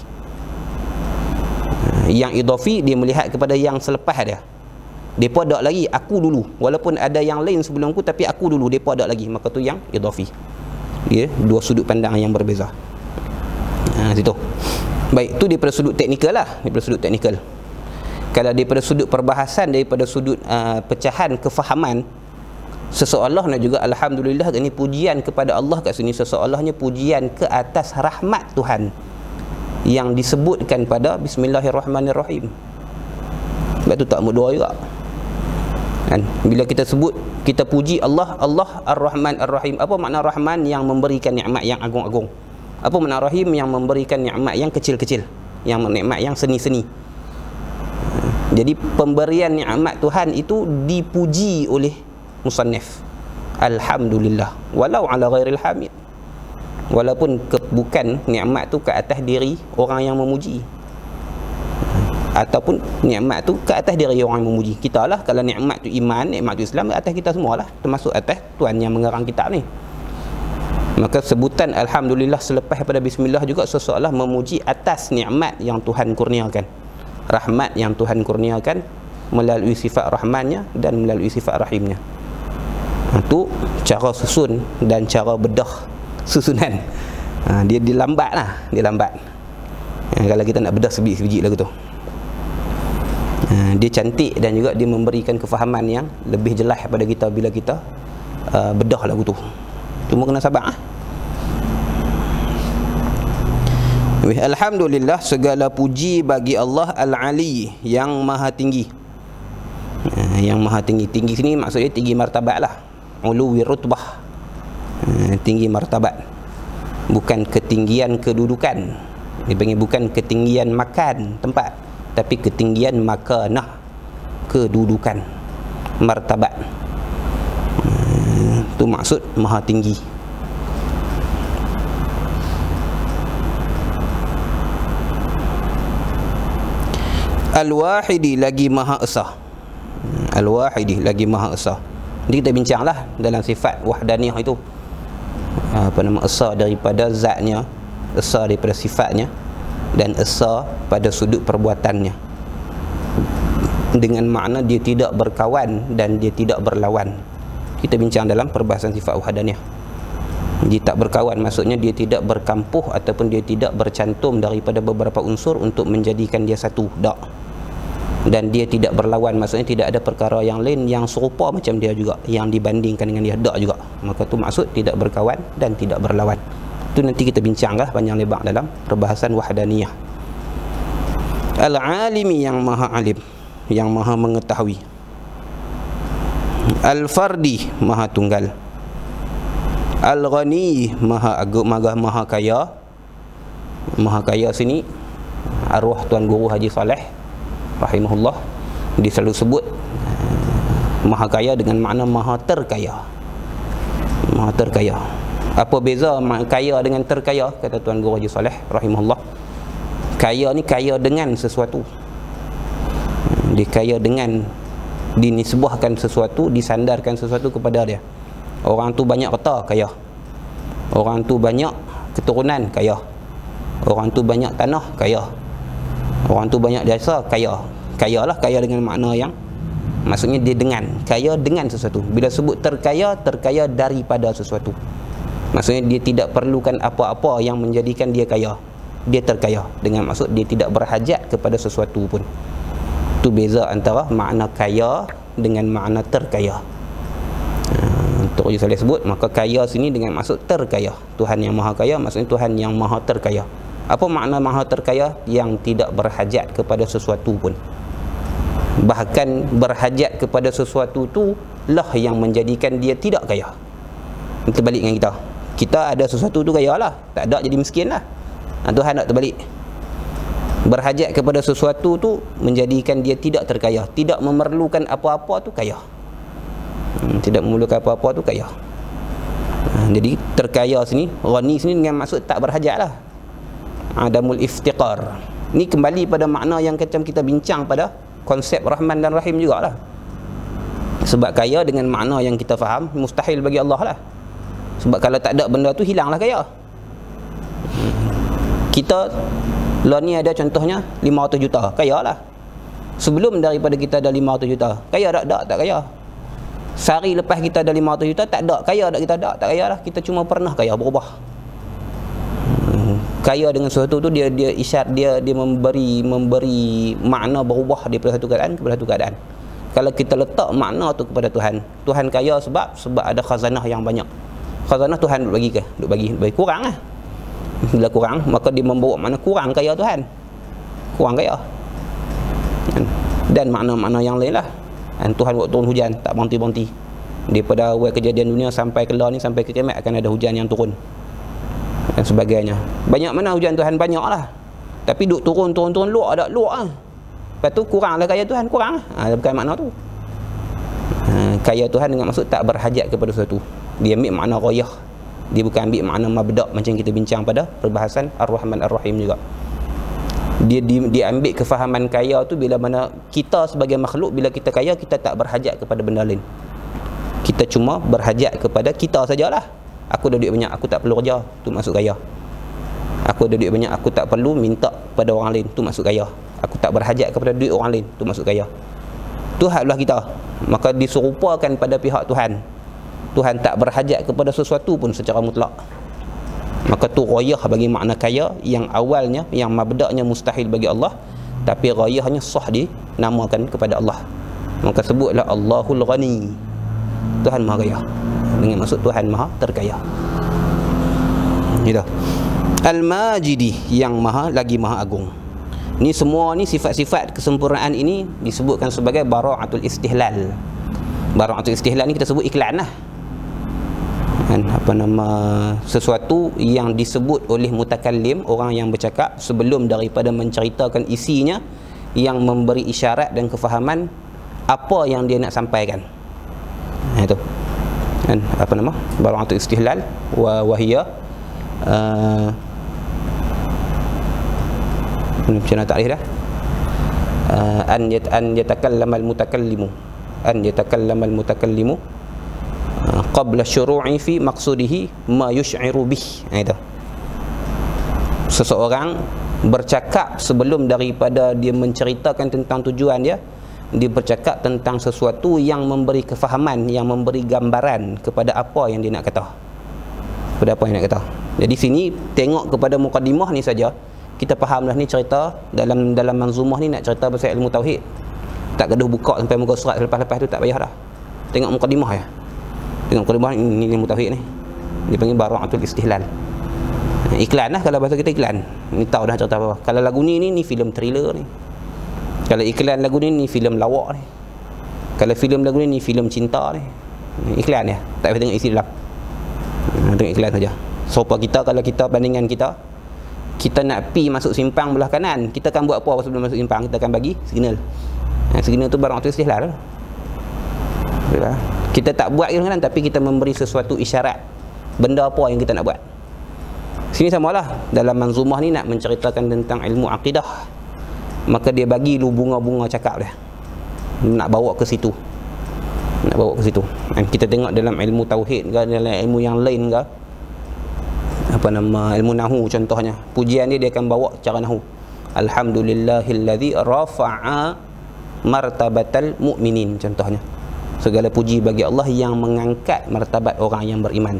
Yang idafi, dia melihat kepada yang selepas dia. Depa ada lagi aku dulu, walaupun ada yang lain sebelumku, tapi aku dulu, depa ada lagi, maka tu yang idafi. Dia dua sudut pandang yang berbeza. Situ. Baik, tu daripada sudut teknikal lah, daripada sudut teknikal. Kalau daripada sudut perbahasan, daripada sudut pecahan kefahaman, Seseolahnya juga alhamdulillah, ini pujian kepada Allah kat sini, seseolahnya pujian ke atas rahmat Tuhan yang disebutkan pada Bismillahirrahmanirrahim. Sebab tu tak berdoa juga kan? Bila kita sebut, kita puji Allah, Allah Ar-Rahman Ar-Rahim. Apa makna Rahman? Yang memberikan nikmat yang agung-agung. Apa makna Rahim? Yang memberikan nikmat yang kecil-kecil, yang nikmat yang seni-seni. Jadi pemberian nikmat Tuhan itu dipuji oleh musannif. Alhamdulillah walau ala ghairil hamid. Walaupun bukan nikmat tu ke atas diri orang yang memuji, ataupun nikmat tu ke atas diri orang yang memuji. Kita lah, kalau nikmat tu iman, nikmat tu Islam, atas kita semua lah, termasuk atas Tuhan yang mengarang kitab ni. Maka sebutan alhamdulillah selepas pada bismillah juga seseolah memuji atas nikmat yang Tuhan kurniakan, rahmat yang Tuhan kurniakan melalui sifat rahmannya dan melalui sifat rahimnya. Itu cara susun dan cara bedah susunan. Dia lambat lah, dia lambat. Kalau kita nak bedah sebiji-sebiji lagu tu, dia cantik dan juga dia memberikan kefahaman yang lebih jelas pada kita bila kita bedah lagu tu. Cuma kena sabar. Alhamdulillah, segala puji bagi Allah Al-Ali, yang maha tinggi. Yang maha tinggi. Tinggi sini maksudnya tinggi martabat lah, uluwi rutbah, tinggi martabat, bukan ketinggian kedudukan. Dia panggil bukan ketinggian makan tempat, tapi ketinggian makanah, kedudukan, martabat. Itu maksud maha tinggi. Al-Wahidi, lagi maha esa. Al-Wahidi, lagi maha esa. Jadi kita bincanglah dalam sifat wahdaniyah itu, esa daripada zatnya, esa daripada sifatnya, dan esa pada sudut perbuatannya, dengan makna dia tidak berkawan dan dia tidak berlawan. Kita bincang dalam perbahasan sifat wahdaniyah. Dia tak berkawan maksudnya dia tidak berkampuh ataupun dia tidak bercantum daripada beberapa unsur untuk menjadikan dia satu, tak. Dan dia tidak berlawan maksudnya tidak ada perkara yang lain yang serupa macam dia juga, yang dibandingkan dengan dia, tak juga. Maka tu maksud tidak berkawan dan tidak berlawan. Itu nanti kita bincanglah panjang lebar dalam perbahasan wahdaniyah. Al-Alimi, yang maha alim, yang maha mengetahui. Al-Fardi, maha tunggal. Al-Ghani, maha agung, maha kaya. Maha kaya sini arwah Tuan Guru Haji Saleh rahimahullah, dia selalu sebut maha kaya dengan makna maha terkaya. Maha terkaya. Apa beza kaya dengan terkaya? Kata Tuan Guru Haji Saleh rahimahullah, kaya ni kaya dengan sesuatu. Dia kaya dengan dinisbahkan sesuatu, disandarkan sesuatu kepada dia. Orang tu banyak harta, kaya. Orang tu banyak keturunan, kaya. Orang tu banyak tanah, kaya. Orang tu banyak jasa, kaya. Kaya lah, kaya dengan makna yang maksudnya dia dengan, kaya dengan sesuatu. Bila sebut terkaya, terkaya daripada sesuatu. Maksudnya dia tidak perlukan apa-apa yang menjadikan dia kaya. Dia terkaya dengan maksud dia tidak berhajat kepada sesuatu pun. Itu beza antara makna kaya dengan makna terkaya. Untuk Haji Saleh sebut, maka kaya sini dengan maksud terkaya. Tuhan yang maha kaya maksudnya Tuhan yang maha terkaya. Apa makna maha terkaya? Yang tidak berhajat kepada sesuatu pun. Bahkan berhajat kepada sesuatu tu lah yang menjadikan dia tidak kaya. Terbalik dengan kita. Kita ada sesuatu tu kaya lah, tak ada jadi miskin lah. Tuhan tak terbalik. Berhajat kepada sesuatu tu menjadikan dia tidak terkaya, tidak memerlukan apa-apa tu kaya. Tidak memerlukan apa-apa tu kaya. Jadi terkaya sini, ghani sini dengan maksud tak berhajat lah, adamul iftiqar. Ni kembali pada makna yang macam kita bincang pada konsep Rahman dan Rahim jugalah. Sebab kaya dengan makna yang kita faham mustahil bagi Allah lah. Sebab kalau tak ada benda tu hilanglah kaya. Kita lah ni ada contohnya 500 juta, kaya lah. Sebelum daripada kita ada 500 juta, kaya tak kaya. Sehari lepas kita ada 500 juta, tak ada, kaya tak kita tak kaya lah. Kita cuma pernah kaya, berubah. Kaya dengan sesuatu tu dia isyarat, dia memberi makna berubah daripada satu keadaan kepada satu keadaan. Kalau kita letak makna tu kepada Tuhan, Tuhan kaya sebab ada khazanah yang banyak. Khazanah Tuhan duk bagi ke? Duk bagi kurang lah. Bila kurang, maka dia membawa makna kurang kaya Tuhan. Kurang kaya. Dan makna-makna yang lain lah. Tuhan buat turun hujan tak berhenti-berhenti. Daripada awal kejadian dunia sampai kelar ni, sampai ke kiamat akan ada hujan yang turun dan sebagainya. Banyak mana hujan Tuhan, banyak lah. Tapi duk turun luak ada luak lah. Lepas tu kurang lah kaya Tuhan, kurang lah. Bukan makna tu. Kaya Tuhan dengan maksud tak berhajat kepada sesuatu. Dia ambil makna ghayah. Dia bukan ambil makna mabda' macam kita bincang pada perbahasan Ar-Rahman Ar-Rahim juga. Dia ambil kefahaman kaya tu bila mana kita sebagai makhluk, bila kita kaya, kita tak berhajat kepada benda lain. Kita cuma berhajat kepada kita sajalah. Aku ada duit banyak, aku tak perlu kerja, tu maksud kaya. Aku ada duit banyak, aku tak perlu minta pada orang lain, tu maksud kaya. Aku tak berhajat kepada duit orang lain, tu maksud kaya. Tu haklah kita. Maka diserupakan pada pihak Tuhan. Tuhan tak berhajat kepada sesuatu pun secara mutlak. Maka tu ghayah bagi makna kaya yang awalnya, yang mabda'nya mustahil bagi Allah, tapi ghayahnya sah dinamakan kepada Allah. Maka sebutlah Allahul Ghani. Tuhan Maha Kaya. Dengan maksud Tuhan Maha Terkaya. Gitu. Al-Majidi, yang lagi Maha Agung. Ni semua ni sifat-sifat kesempurnaan ini disebutkan sebagai bara'atul istihlal. Bara'atul istihlal ni kita sebut iklan lah. Sesuatu yang disebut oleh mutakallim, orang yang bercakap, sebelum daripada menceritakan isinya, yang memberi isyarat dan kefahaman apa yang dia nak sampaikan. Itu bara'atul istihlal wa wahiyya macam mana takrif dah? An yatakallama al-mutakallimu qabla syuru'i fi maqsudihi ma yush'iru bih. Itu. Seseorang bercakap sebelum daripada dia menceritakan tentang tujuan dia bercakap tentang sesuatu yang memberi kefahaman, yang memberi gambaran kepada apa yang dia nak kata. Kepada apa yang nak kata. Jadi sini tengok kepada mukadimah ni saja, kita fahamlah ni cerita dalam manzumah ni nak cerita pasal ilmu tauhid. Tak gaduh buka sampai muka surat lepas-lepas tu tak payah dah. Tengok mukadimah ya. Tengok mukadimah ni ilmu tauhid ni. Dia panggil bara'atul istihlal. Iklan lah kalau bahasa kita, iklan. Ni tahu dah cerita apa. Kalau lagu ni filem thriller ni. Kalau iklan lagu ni filem lawak ni. Kalau filem lagu ni filem cinta ni. Iklan ya. Tak payah tengok isi dalam. Tengok iklan saja. Sopa kita, kalau kita bandingan kita nak pi masuk simpang belah kanan, kita akan buat apa sebelum masuk simpang? Kita akan bagi signal. Signal tu barang tu istihlal. Kita tak buat kadang-kadang, tapi kita memberi sesuatu isyarat benda apa yang kita nak buat. Sini samalah, dalam manzumah ni nak menceritakan tentang ilmu akidah, maka dia bagi lu bunga-bunga cakap dia, nak bawa ke situ, Kita tengok dalam ilmu tauhid ke, dalam ilmu yang lain ke, ilmu nahu contohnya, pujian dia akan bawa cara nahu. Alhamdulillahilladzi rafa'a martabatal mu'minin contohnya. Segala puji bagi Allah yang mengangkat martabat orang yang beriman.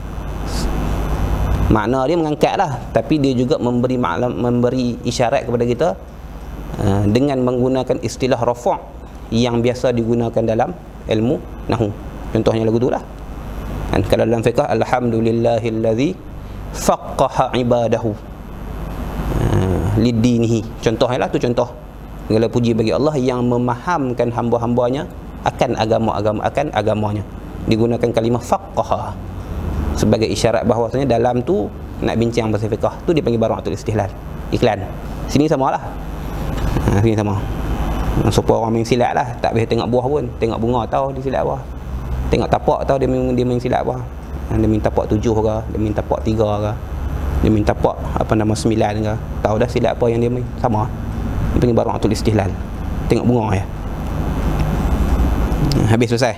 Makna dia mengangkat lah, tapi dia juga memberi isyarat kepada kita dengan menggunakan istilah rafa' yang biasa digunakan dalam ilmu nahu. Contohnya lagu tu lah. Kalau dalam fiqh, alhamdulillahilladzi faqqaha ibadahu lidinihi. Contohnya lah tu contoh. Segala puji bagi Allah yang memahamkan hamba-hambanya akan agamanya. Digunakan kalimah faqqaha sebagai isyarat bahawasanya dalam tu nak bincang pasal fiqh. Tu dipanggil bara'atul istihlal. Iklan. Sini samalah. Sini sama. Supaya orang main silat lah, tak boleh tengok buah pun, tengok bunga tahu dia silat buah. Tengok tapak tahu dia main silat buah. Dia minta tapak 7 ke, dia minta tapak 3 ke, dia minta tapak 9 ke, tahu dah silat apa yang dia main. Sama. Dia panggil bara'atul istihlal. Tengok bunga ya. Habis selesai.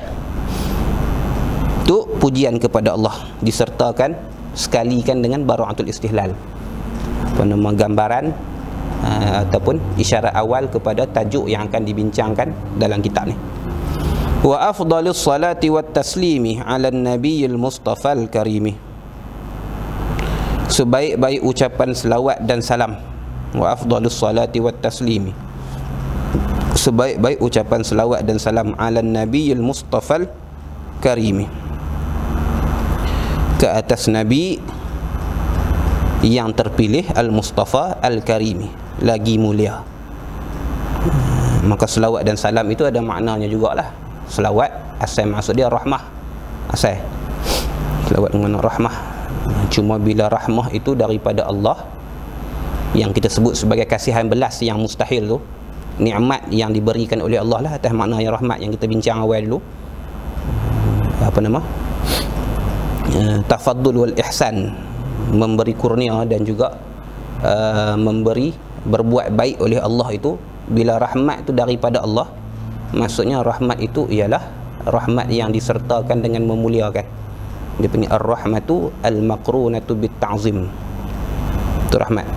Tu pujian kepada Allah disertakan sekalikan dengan bara'atul istihlal. Gambaran ataupun isyarat awal kepada tajuk yang akan dibincangkan dalam kitab ni. Wa afdalus salati wat taslimi ala nabiyil mustafal karimi. Sebaik-baik ucapan selawat dan salam. Wa afdalus salati wat taslimi. sebaik-baik ucapan selawat dan salam ala nabiyil mustafal karimi, ke atas nabi yang terpilih, al-mustafa al-karimi, lagi mulia. Maka selawat dan salam itu ada maknanya jugalah. Selawat asal maksud dia rahmah, asal selawat dengan rahmah. Cuma bila rahmah itu daripada Allah, yang kita sebut sebagai kasihan belas yang mustahil tu, nikmat yang diberikan oleh Allah lah, atas makna yang rahmat yang kita bincang awal dulu. Apa nama? Tafaddul wal ihsan, memberi kurnia dan juga memberi berbuat baik oleh Allah itu. Bila rahmat itu daripada Allah, maksudnya rahmat itu ialah rahmat yang disertakan dengan memuliakan. Dia panggil ar-rahmatu al-maqrunatu bit-ta'zim. Itu rahmat.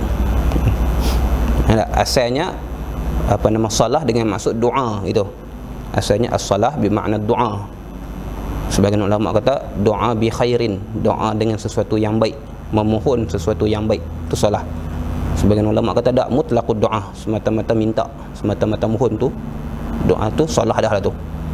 Asalnya apa nama salah dengan maksud doa itu. Asalnya as-salah bermakna doa. Sebagian ulama kata doa bi khairin, doa dengan sesuatu yang baik, memohon sesuatu yang baik, itu salah. Sebagian ulama kata tak, mutlaqud doa, semata-mata minta, semata-mata mohon tu, doa tu salah dah lah tu.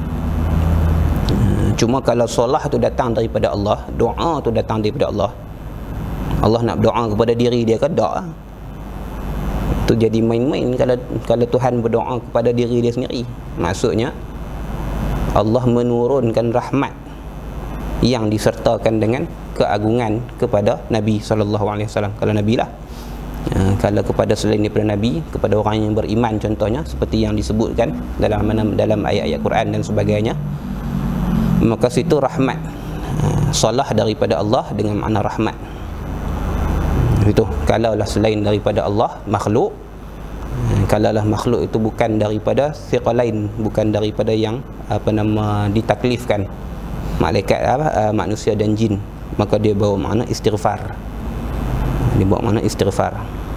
Cuma kalau salah tu datang daripada Allah, doa tu datang daripada Allah, Allah nak doa kepada diri dia kan tak, tu jadi main-main kalau Tuhan berdoa kepada diri dia sendiri. Maksudnya Allah menurunkan rahmat yang disertakan dengan keagungan kepada Nabi SAW. Kalau Nabi lah, kalau kepada selain daripada Nabi, kepada orang yang beriman contohnya, seperti yang disebutkan dalam ayat-ayat Quran dan sebagainya, maka situ rahmat, salah daripada Allah dengan makna rahmat itu. Kalaulah selain daripada Allah, makhluk, kalaulah makhluk itu bukan daripada thiqalain, bukan daripada yang apa nama ditaklifkan, malaikat manusia dan jin, maka dia bawa makna istighfar. Dia bawa makna istighfar.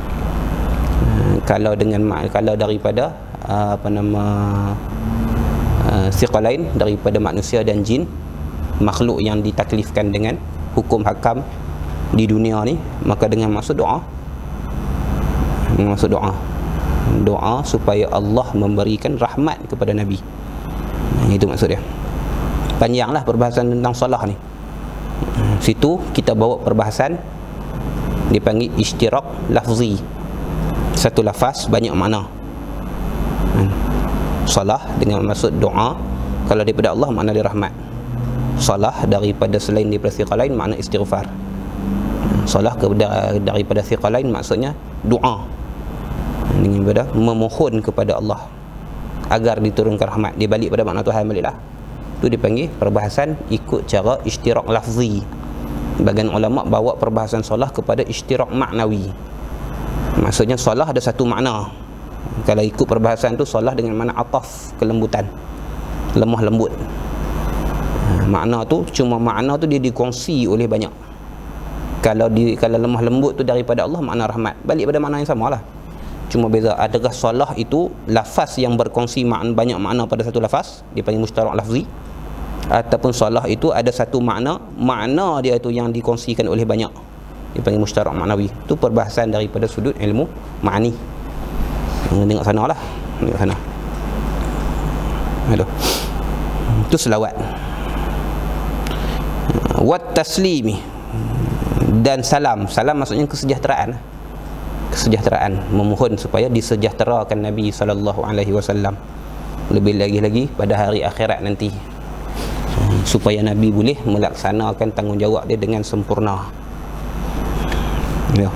Kalau daripada apa nama thiqalain, daripada manusia dan jin, makhluk yang ditaklifkan dengan hukum hakam di dunia ni, maka dengan maksud doa, dengan maksud doa supaya Allah memberikan rahmat kepada Nabi. Itu maksud dia. Panjanglah perbahasan tentang salah ni. Situ kita bawa perbahasan dipanggil ishtirak lafzi. Satu lafaz banyak makna. Salah dengan maksud doa, kalau daripada Allah makna dia rahmat. Salah daripada selain daripada thiqalain makna istighfar. Salah daripada thiqalain maksudnya doa, dengan ibadah memohon kepada Allah agar diturunkan rahmat. Dia balik pada makna Tuhan baliklah. Itu dipanggil perbahasan ikut cara ishtirak lafzi. Bagian ulama bawa perbahasan solah kepada ishtirak maknawi. Maksudnya solah ada satu makna. Kalau ikut perbahasan tu, solah dengan makna ataf, kelembutan, lemah lembut. Makna tu cuma makna tu dia dikongsi oleh banyak. Kalau lemah lembut tu daripada Allah, makna rahmat, balik pada makna yang sama lah. Cuma beza, adakah solah itu lafaz yang berkongsi banyak makna pada satu lafaz, dipanggil mushtarak lafzi, ataupun solah itu ada satu makna dia itu yang dikongsikan oleh banyak, dipanggil mushtarak maknawi. Itu perbahasan daripada sudut ilmu ma'ani. Tengok sana lah, tengok sana. Aduh. Itu selawat. Wat taslimi, dan salam. Salam maksudnya kesejahteraan. Kesejahteraan, memohon supaya disejahterakan Nabi SAW. Lebih lagi pada hari akhirat nanti, supaya Nabi boleh melaksanakan tanggungjawab dia dengan sempurna. Ya.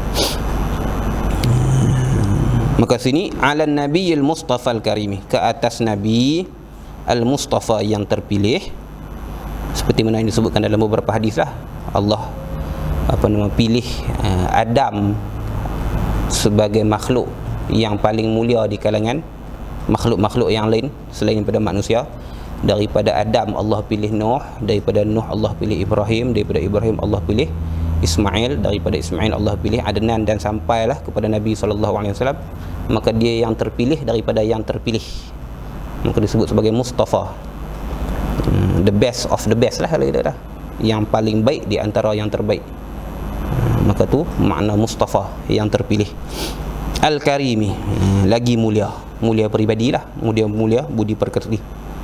Maka sini ala nabiyil mustafa al-karimi, ke atas Nabi al-mustafa yang terpilih, seperti mana yang disebutkan dalam beberapa hadis lah. Allah pilih Adam sebagai makhluk yang paling mulia di kalangan makhluk-makhluk yang lain selain daripada manusia. Daripada Adam Allah pilih Nuh, daripada Nuh Allah pilih Ibrahim, daripada Ibrahim Allah pilih Ismail, daripada Ismail Allah pilih Adnan, dan sampailah kepada Nabi SAW. Maka dia yang terpilih daripada yang terpilih, maka disebut sebagai Mustafa, the best of the best lah, kalau kita dah, yang paling baik di antara yang terbaik. Maka tu makna Mustafa, yang terpilih. Al-Karimi, lagi mulia, mulia peribadilah, mulia budi pekerti.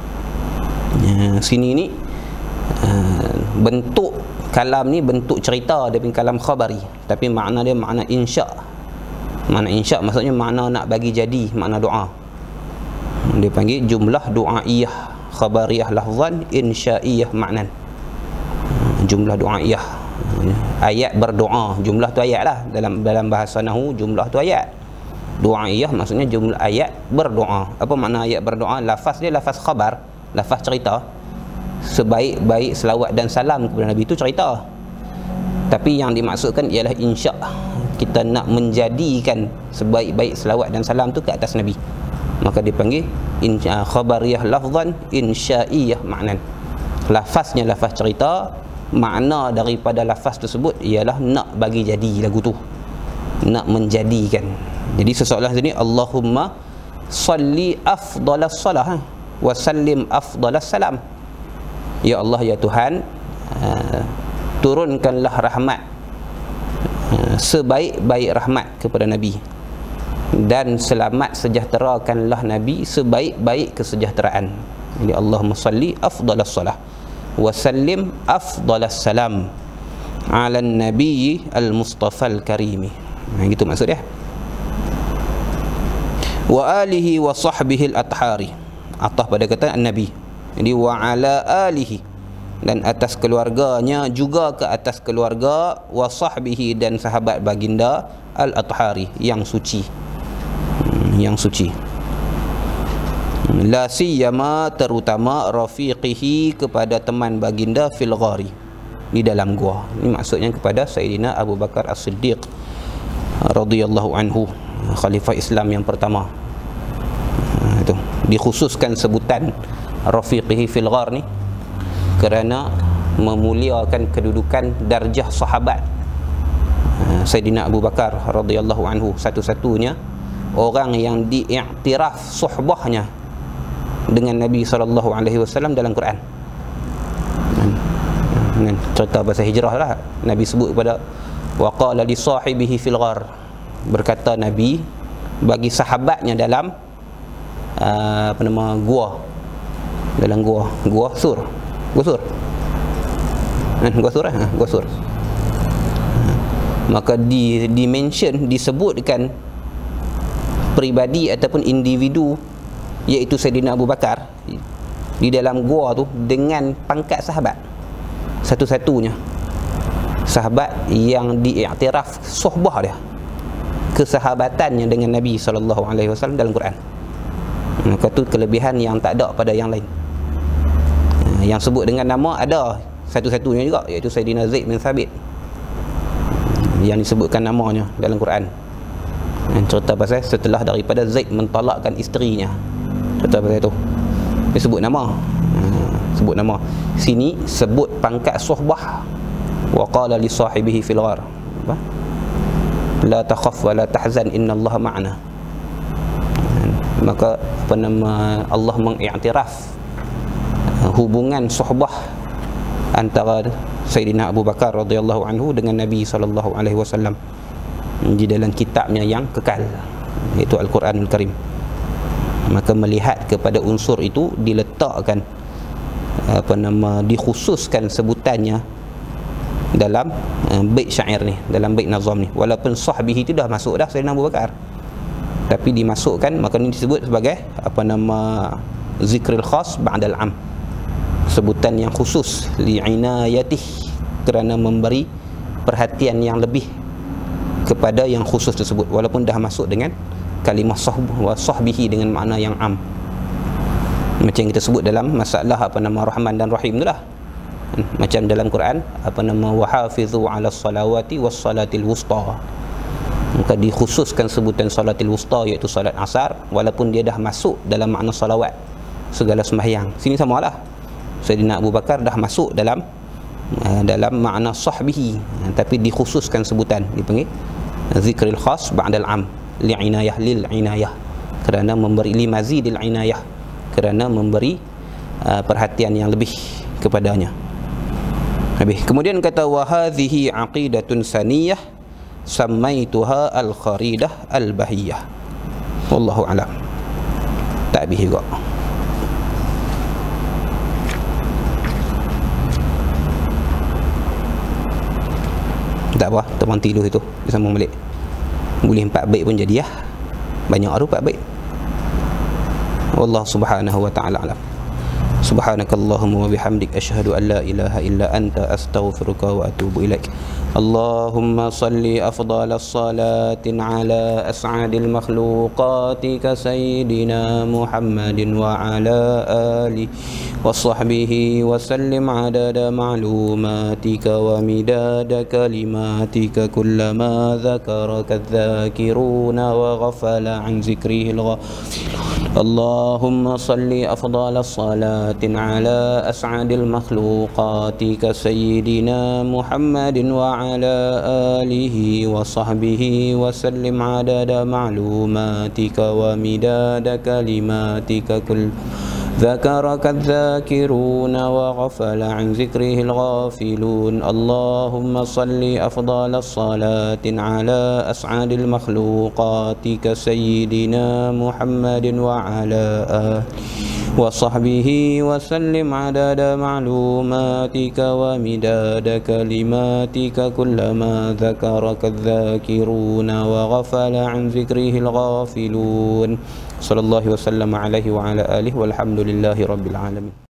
Sini ni bentuk kalam ni bentuk cerita daripada kalam khabari, tapi makna dia makna insya. Makna insya maksudnya makna nak bagi jadi, makna doa. Dia panggil jumlah du'aiyah khabariyah lafzan, insya'iyah maknan. Jumlah du'aiyah, ayat berdoa, jumlah tu ayat lah dalam bahasa nahwu, jumlah tu ayat. Du'aiyah maksudnya jumlah ayat berdoa. Apa makna ayat berdoa? Lafaz dia lafaz khabar, lafaz cerita. Sebaik-baik selawat dan salam kepada Nabi itu cerita, tapi yang dimaksudkan ialah insya. Kita nak menjadikan sebaik-baik selawat dan salam tu ke atas Nabi, maka dipanggil khabariyah lafzan, insya'iyah maknan. Lafaznya lafaz cerita, makna daripada lafaz tersebut ialah nak bagi jadi lagu tu, nak menjadikan. Jadi sesoalan sini, Allahumma salli afdalas salah wa sallim afdalas salam. Ya Allah, ya Tuhan, turunkanlah rahmat, sebaik-baik rahmat kepada Nabi, dan selamat sejahterakanlah Nabi sebaik-baik kesejahteraan. Jadi Allahumma salli afdalas salah wa sallim afdalas salam ala nabi al-mustafa al-karimi. Gitu maksud dia. Wa alihi wa sahbihi al-athari, atas pada kata Nabi. Jadi wa ala alihi, dan atas keluarganya, juga ke atas keluarga, wa sahbihi, dan sahabat baginda, al-athari, yang suci, yang suci. La siyama, terutama, rafiqihi, kepada teman baginda, fil ghari, di dalam gua. Ini maksudnya kepada Sayyidina Abu Bakar As-Siddiq radhiyallahu anhu, khalifah Islam yang pertama. Itu dikhususkan sebutan rafiqihi fil ghar ni kerana memuliakan kedudukan darjah sahabat. Sayyidina Abu Bakar radhiyallahu anhu satu-satunya orang yang diiktiraf suhbahnya dengan Nabi SAW dalam Quran. Cerita pasal hijrah lah, Nabi sebut kepada wa qala li sahibihi fil ghar, berkata Nabi bagi sahabatnya dalam apa nama, gua, dalam gua sur, gua sur, gua sur, gua sur. Maka di mention, disebutkan peribadi ataupun individu, iaitu Sayyidina Abu Bakar di dalam gua tu dengan pangkat sahabat, satu-satunya sahabat yang diiktiraf suhbah dia, kesahabatannya dengan Nabi SAW dalam Quran. Maka tu kelebihan yang tak ada pada yang lain. Yang sebut dengan nama ada satu-satunya juga, iaitu Sayyidina Zaid bin Thabit, yang disebutkan namanya dalam Quran. Cerita pasal setelah daripada Zaid mentalakkan isterinya, cerita pasal itu dia sebut nama, sebut nama. Sini sebut pangkat suhbah. Wa qala li sahibihi fil ghar, la takhaf wa la tahzan innallaha ma'ana. Maka apa nama, Allah mengiktiraf hubungan suhbah antara Sayyidina Abu Bakar radhiyallahu anhu dengan Nabi SAW di dalam kitabnya yang kekal, iaitu Al-Quranul Karim. Maka melihat kepada unsur itu, diletakkan apa nama, dikhususkan sebutannya dalam bait syair ni, dalam bait nazam ni. Walaupun sahbihi itu dah masuk dah Sayyidina Abu Bakar, tapi dimasukkan, maka ini disebut sebagai apa nama, zikril khas ba'dal am, sebutan yang khusus, li'inayatih, kerana memberi perhatian yang lebih kepada yang khusus tersebut, walaupun dah masuk dengan kalimah sahbihi dengan makna yang am. Macam yang kita sebut dalam masalah apa nama Rahman dan Rahim itulah. Macam dalam Quran apa nama, wa hafizu 'ala salawati was salatil wusta. Maka dikhususkan sebutan salatil wusta, iaitu salat asar, walaupun dia dah masuk dalam makna salawat segala sembahyang. Sini samalah, Sayyidina Abu Bakar dah masuk dalam makna sahbihi, tapi dikhususkan sebutan, dipanggil zikril khas ba'dal am, li'inayah, lil inayah, kerana memberi limazidil inayah, kerana memberi perhatian yang lebih kepadanya. Habis. Kemudian kata wa hadhihi aqidatun saniyah sammaituha al-kharidah al-bahiyah. Wallahu a'lam. Tak habis juga. Tak apa, teman tidur itu disambung balik. Boleh 4 bait pun jadi ya. Banyak tu 4 bait. Wallahu subhanahu wa ta'ala alam. Subhanakallahumma wa bihamdik asyhadu an la ilaha illa anta astaghfiruka wa atubu ilaik. Allahumma salli afdalas salatin ala as'adil makhluqatika sayyidina Muhammadin wa ala alihi wa sahbihi wa sallim adada ma'lumatika wa midada kalimatika kullama dhakaraka adh-dhakiruna wa ghafala an zikrihi al-ghafilun. Allahumma salli afdalas salatin ala as'adil makhluqatika sayyidina Muhammadin wa ala alihi wa sahbihi wa sallim adada ma'lumatika wa midada kalimatika kull ذكرك الذاكرون وغفل عن ذكره الغافلون. اللهم صل أفضل الصلاة على أسعد المخلوقات كسيدنا محمد وعلى آله وصحبه وسلم عدد معلوماتك ومداد كلماتك كلما ذكرك الذاكرون وغفل عن ذكره الغافلون. صلى الله وسلم عليه وعلى آله والحمد لله رب العالمين.